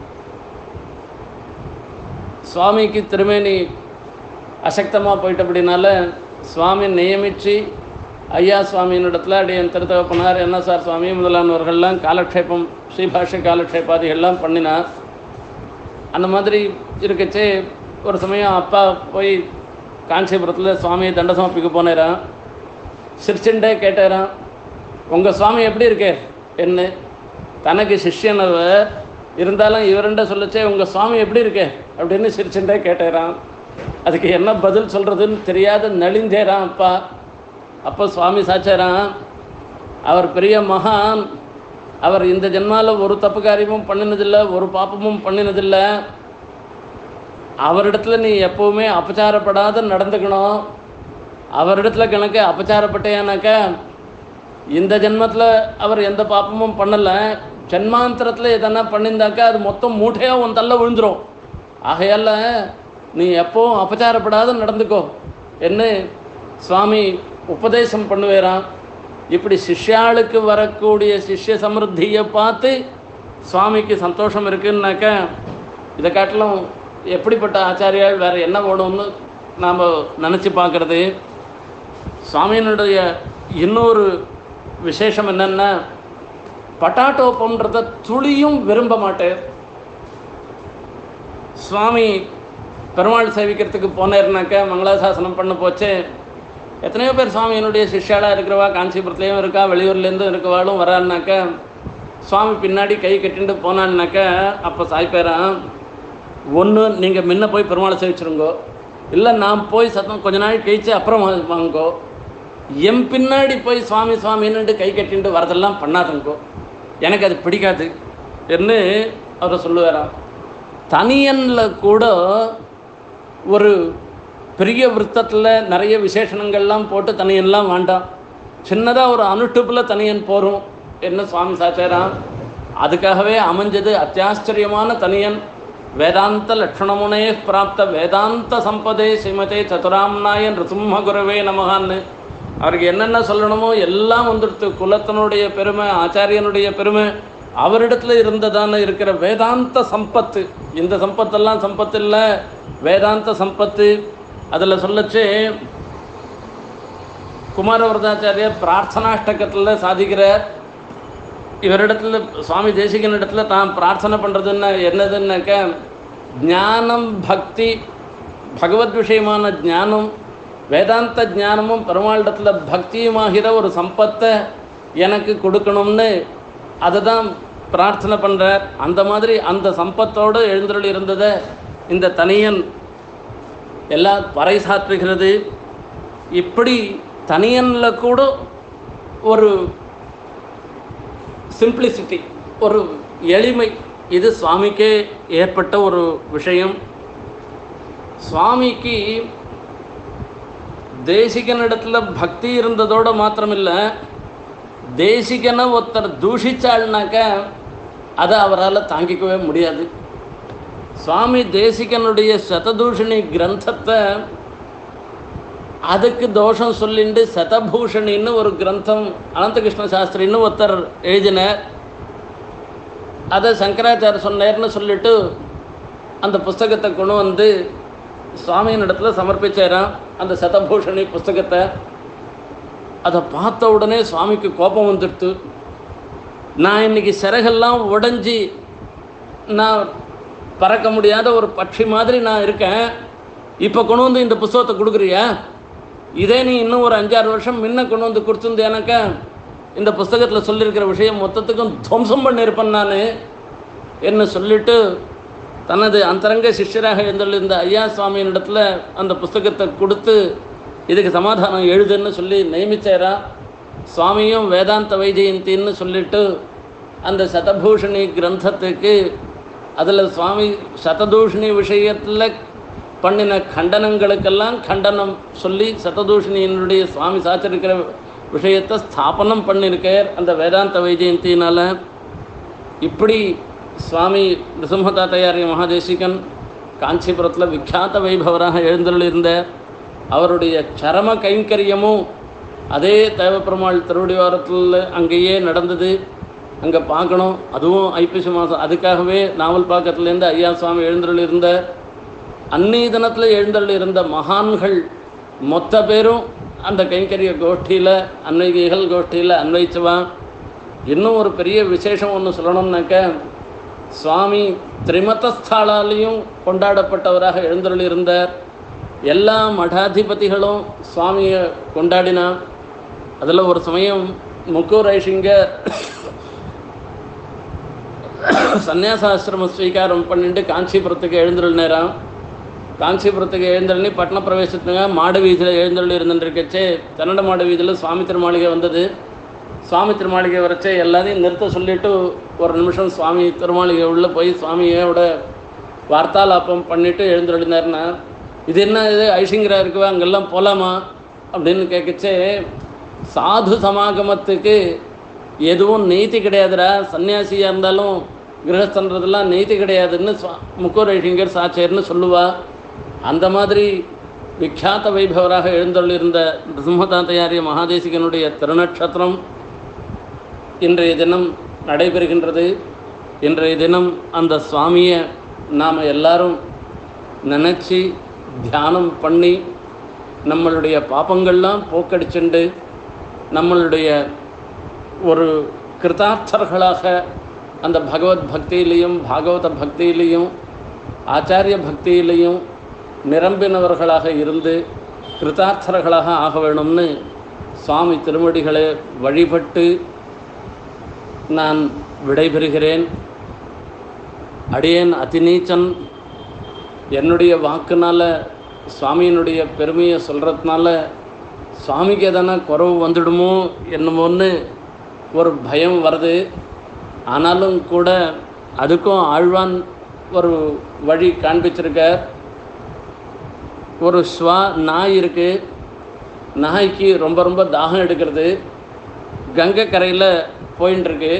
சுவாமிக்கு திருமேனி அசக்தமாக போயிட்டு அப்படின்னால சுவாமி நியமித்து ஐயா சுவாமியினிடத்தில் அப்படியே என் திருத்தகப்பனார் என்ன சார் சுவாமி முதலானவர்கள்லாம் காலக்ஷேபம் ஸ்ரீபாஷ்ய காலக்ஷேபாதிகள்லாம் பண்ணினார். அந்த மாதிரி இருக்கச்சே ஒரு சமயம் அப்பா போய் காஞ்சிபுரத்தில் சுவாமியை தண்ட சமர்ப்பிக்க போனேரான். சிரிச்சுண்டே கேட்டாரான், உங்கள் சுவாமி எப்படி இருக்கே என்ன? தனக்கு சிஷ்யனவர் இருந்தாலும் இவருண்ட சொல்லச்சே உங்கள் சுவாமி எப்படி இருக்கே அப்படின்னு சிரிச்சுண்டே கேட்டாரான். அதுக்கு என்ன பதில் சொல்கிறதுன்னு தெரியாத நலிஞ்சேரான் அப்பா. அப்போ சுவாமி சாச்சாரான், அவர் பெரிய மகான், அவர் இந்த ஜென்மாவில் ஒரு தப்பு காரியமும் பண்ணினதில்லை, ஒரு பாப்பமும் பண்ணினதில்லை. அவரிடத்துல நீ எப்போவுமே அபச்சாரப்படாத நடந்துக்கணும். அவரிடத்துல கணக்கு அபச்சாரப்பட்டேனாக்கா இந்த ஜென்மத்தில் அவர் எந்த பாப்பமும் பண்ணலை, ஜென்மாந்தரத்தில் எதனா பண்ணியிருந்தாக்கா அது மொத்தம் மூட்டையாக உன் தள்ள விழுந்துடும். ஆகையால் நீ எப்போவும் அபச்சாரப்படாத நடந்துக்கோ என்ன சுவாமி உபதேசம் பண்ணுவேரான். இப்படி சிஷ்யாளுக்கு வரக்கூடிய சிஷ்ய சமிருத்தியை பார்த்து சுவாமிக்கு சந்தோஷம் இருக்குன்னாக்கா இதை காட்டிலும் எப்படிப்பட்ட ஆச்சாரியால் வேறு என்ன வேணும்னு நாம் நினச்சி பார்க்குறது. சுவாமியினுடைய இன்னொரு விசேஷம் என்னென்னா, பட்டாட்டோப்பம்ன்றத துளியும் விரும்ப மாட்டேன். சுவாமி பெருமாள் சேவிக்கிறதுக்கு போனேருனாக்கா மங்களாசாசனம் பண்ண போச்சு. எத்தனையோ பேர் சுவாமியினுடைய சிஷ்யாளாக இருக்கிறவா காஞ்சிபுரத்துலேயும் இருக்கா, வெளியூர்லேருந்தும் இருக்கவாளும் வரான்னாக்கா சுவாமி பின்னாடி கை கட்டிட்டு போனான்னாக்கா அப்போ சாய்ப்பேரான், ஒன்று நீங்கள் முன்ன போய் பெருமாளை சேவிச்சிருங்கோ, இல்லை நான் போய் சத்தம் கொஞ்ச நாள் கழிச்சு அப்புறம் வாங்கோ, என் பின்னாடி போய் சுவாமி சுவாமின்னு கை கட்டிட்டு வரதெல்லாம் பண்ணாதுங்கோ, எனக்கு அது பிடிக்காது என்று அவரை சொல்லுவாராம். தனியனில் கூட ஒரு பெரிய விருத்தத்தில் நிறைய விசேஷணங்கள்லாம் போட்டு தனியன்லாம் வேண்டாம், சின்னதாக ஒரு அனுட்டுப்பில் தனியன் போகிறோம் என்ன சுவாமி சாச்சாராம். அதுக்காகவே அமைஞ்சது அத்தியாச்சரியமான தனியன். வேதாந்த லட்சணமுனே பிராப்த வேதாந்த சம்பதே ஸ்ரீமதே சதுராம்நாய நிருசிம்ம குரவே நமகான்னு அவருக்கு என்னென்ன சொல்லணுமோ எல்லாம் வந்துடுத்து. குலத்தினுடைய பெருமை, ஆச்சாரியனுடைய பெருமை, அவரிடத்துல இருந்ததான இருக்கிற வேதாந்த சம்பத்து. இந்த சம்பத்தெல்லாம் சம்பத்து இல்லை, வேதாந்த சம்பத்து. அதில் சொல்லச்சு குமாரவரதாச்சாரியர் பிரார்த்தனாஷ்டகத்தில் சாதிக்கிறார். இவரிடத்துல சுவாமி தேசிகன் இடத்துல தான் பிரார்த்தனை பண்ணுறதுன்னா என்னதுன்னாக்க, ஞானம் பக்தி பகவத் விஷயமான ஞானம் வேதாந்த ஞானமும் பெருமாளிடத்துல பக்தியுமாகிற ஒரு சம்பத்தை எனக்கு கொடுக்கணும்னு அதை தான் பிரார்த்தனை பண்ணுறார். அந்த மாதிரி அந்த சம்பத்தோடு எழுந்தருள் இருந்ததை இந்த தனியன் எல்லாம் பறைசாற்றுகிறது. இப்படி தனியனில் கூட ஒரு சிம்பிளிசிட்டி, ஒரு எளிமை, இது சுவாமிக்கே ஏற்பட்ட ஒரு விஷயம். சுவாமிக்கு தேசிகனிடத்துல பக்தி இருந்ததோடு மாத்திரமில்லை, தேசிகனை ஒருத்தர் தூஷிச்சாள்னாக்க அதை அவரால் தாங்கிக்கவே முடியாது. சுவாமி தேசிகனுடைய சததூஷணி கிரந்தத்தை அதுக்கு தோஷம் சொல்லிண்டு சதபூஷணின்னு ஒரு கிரந்தம் அனந்தகிருஷ்ண சாஸ்திரின்னு ஒருத்தர் எழுதினார். அதை சங்கராச்சாரிய சொன்னார்னு சொல்லிட்டு அந்த புஸ்தகத்தை கொண்டு வந்து சுவாமியின் இடத்துல சமர்ப்பிச்சாராம். அந்த சதபூஷணி புஸ்தகத்தை அதை பார்த்த உடனே சுவாமிக்கு கோபம் வந்துடுத்து. நான் இன்னைக்கு சிறகெல்லாம் உடைஞ்சி நான் பறக்க முடியாத ஒரு பட்சி மாதிரி நான் இருக்கேன், இப்போ கொண்டு வந்து இந்த புஸ்தகத்தை கொடுக்குறியா? இதே நீ இன்னும் ஒரு 5-6 வருஷம் முன்ன கொண்டு வந்து கொடுத்துருந்தேனாக்கா இந்த புஸ்தகத்தில் சொல்லியிருக்கிற விஷயம் மொத்தத்துக்கும் துவம்சம் பண்ணியிருப்பேன் நான் என்ன சொல்லிட்டு தனது அந்தரங்க சிஷ்யராக இருந்த ஐயா சுவாமியின் இடத்துல அந்த புஸ்தகத்தை கொடுத்து இதுக்கு சமாதானம் எழுதுன்னு சொல்லி நியமிச்சாரா. சுவாமியும் வேதாந்த வைஜெயந்தின்னு சொல்லிட்டு அந்த சதபூஷணி கிரந்தத்துக்கு அதில் சுவாமி சததூஷணி விஷயத்தில் பண்ணின கண்டனங்களுக்கெல்லாம் கண்டனம் சொல்லி சததூஷணியினுடைய சுவாமி சாச்சிருக்கிற விஷயத்தை ஸ்தாபனம் பண்ணியிருக்கார் அந்த வேதாந்த வைஜெயந்தினால். இப்படி சுவாமி நிருசிம்மதாத்தையாரிய மகாதேசிகன் காஞ்சிபுரத்தில் விக்யாத வைபவராக எழுந்தருளிருந்தார். அவருடைய சரம கைங்கரியமும் அதே தேவப்பெருமாள் திருவடிவாரத்தில் அங்கேயே நடந்தது. அங்கே பார்க்கணும், அதுவும் ஐப்பசி மாதம். அதுக்காகவே நாவல் பாக்கத்துலேருந்து ஐயா சுவாமி எழுந்தருளிருந்த அன்னைய தினத்தில் எழுந்தருளிருந்த மகான்கள் மொத்த பேரும் அந்த கைங்கரிய கோஷ்டியில் அன்வைகிகள் கோஷ்டியில் அன்வைச்சவா. இன்னும் ஒரு பெரிய விசேஷம் ஒன்று சொல்லணும்னாக்க, சுவாமி திரிமதஸ்தாலாலையும் கொண்டாடப்பட்டவராக எழுந்தருளிருந்தார். எல்லா மடாதிபதிகளும் சுவாமியை கொண்டாடினார். அதில் ஒரு சமயம் முக்கூர் ஐஷிங்கர் சந்நியாசாசிரம ஸ்வீகாரம் பண்ணிட்டு காஞ்சிபுரத்துக்கு எழுந்தருளினாராம். காஞ்சிபுரத்துக்கு எழுந்தருளி பட்டண பிரவேசத்துங்க மாடு வீதியில் எழுந்தருளி இருந்துருக்கச்சே கன்னட மாடு வீதியில் சுவாமி திருமாளிகை வந்தது. சுவாமி திருமாளிகை வரைச்சே எல்லாத்தையும் நிறுத்த சொல்லிவிட்டு ஒரு நிமிஷம் சுவாமி திருமாளிகை உள்ளே போய் சுவாமியோட வார்த்தாலாப்பம் பண்ணிவிட்டு எழுந்தருளினார்னா, இது என்ன இது ஐஷிங்கரா இருக்குவா, அங்கெல்லாம் போகலாமா அப்படின்னு கேட்கச்சே, சாது சமாகமத்துக்கு எதுவும் நீதி கிடையாதுடா, சன்னியாசியாக இருந்தாலும் கிரகஸ்தன்றதெல்லாம் நீதி கிடையாதுன்னு முக்கூர் ஐஷிங்கர் சாச்சேர்னு சொல்லுவா. அந்த மாதிரி விக்யாத வைபவராக எழுந்தருளிருந்த நிருசிம்மதாத்தையாரிய மகாதேசிகனுடைய திருநட்சத்திரம் இன்றைய தினம் நடைபெறுகின்றது. இன்றைய தினம் அந்த சுவாமியை நாம் எல்லாரும் நினச்சி தியானம் பண்ணி நம்மளுடைய பாப்பங்கள்லாம் போக்கடிச்சுண்டு நம்மளுடைய ஒரு கிருதார்த்தர்களாக அந்த பகவத் பக்தியிலையும் பாகவத பக்தியிலையும் ஆச்சாரிய பக்தியிலையும் நிரம்பினவர்களாக இருந்து கிருதார்த்தர்களாக ஆக வேணும்னு சுவாமி திருவடிகளை வழிபட்டு நான் விடைபெறுகிறேன். அடியேன் அதிநீச்சன். என்னுடைய வாக்குனால் சுவாமியினுடைய பெருமையை சொல்கிறதுனால சுவாமிக்கு எதனா குறவு வந்துடுமோ என்னமோன்னு ஒரு பயம் வருது. ஆனாலும் கூட அதுக்கும் ஆழ்வான் ஒரு வழி காண்பிச்சிருக்கார். ஒரு நாய் இருக்குது. நாய்க்கு ரொம்ப ரொம்ப தாகம் எடுக்கிறது. கங்கை கரையில் போயின்னு இருக்கு.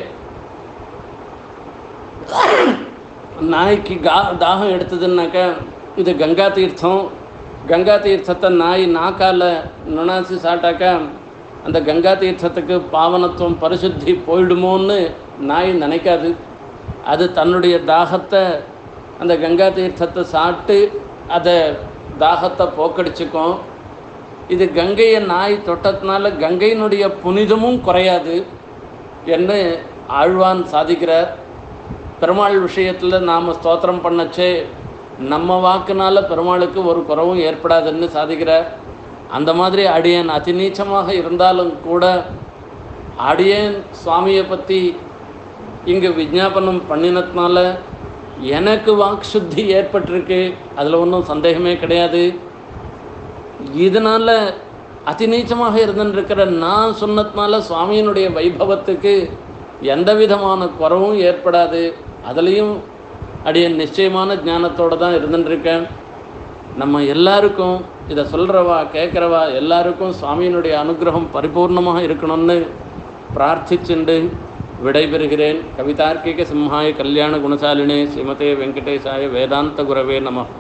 நாய்க்கு தாகம் எடுத்ததுன்னாக்கா இது கங்கா தீர்த்தம். கங்கா தீர்த்தத்தை நாய் நாக்கால் நுணாசி சாப்பிட்டாக்கா அந்த கங்கா தீர்த்தத்துக்கு பாவனத்துவம் பரிசுத்தி போயிடுமோன்னு நாய் நினைக்காது. அது தன்னுடைய தாகத்தை அந்த கங்கா தீர்த்தத்தை சாப்பிட்டு அதை தாகத்தை போக்கடிச்சுக்கும். இது கங்கையை நாய் தொட்டதுனால கங்கையினுடைய புனிதமும் குறையாது என்று ஆழ்வான் சாதிக்கிறார். பெருமாள் விஷயத்தில் நாம் ஸ்தோத்திரம் பண்ணச்சே நம்ம வாக்குனால் பெருமாளுக்கு ஒரு குறவும் ஏற்படாதுன்னு சாதிக்கிறார். அந்த மாதிரி அடியேன் அதிநீச்சமாக இருந்தாலும் கூட அடியேன் சுவாமியை பற்றி இங்கே விஜாபனம் பண்ணினதுனால எனக்கு வாக் சுத்தி ஏற்பட்டிருக்கு, அதில் ஒன்றும் சந்தேகமே கிடையாது. இதனால் அதிநீச்சமாக இருந்துருக்கிற நான் சொன்னதுனால சுவாமியினுடைய வைபவத்துக்கு எந்த விதமான குறவும் ஏற்படாது. அதுலேயும் அடியேன் நிச்சயமான ஞானத்தோடு தான் இருந்துருக்கேன். நம்ம எல்லாருக்கும் இதை சொல்கிறவா கேட்குறவா எல்லாருக்கும் சுவாமியினுடைய அனுகிரகம் பரிபூர்ணமாக இருக்கணும்னு பிரார்த்திச்சுண்டு விடைபெறுகிறேன். கவிதார்க்கிக சிம்ஹாய கல்யாண குணசாலினே ஸ்ரீமதே வெங்கடேசாய வேதாந்த குரவே நமः.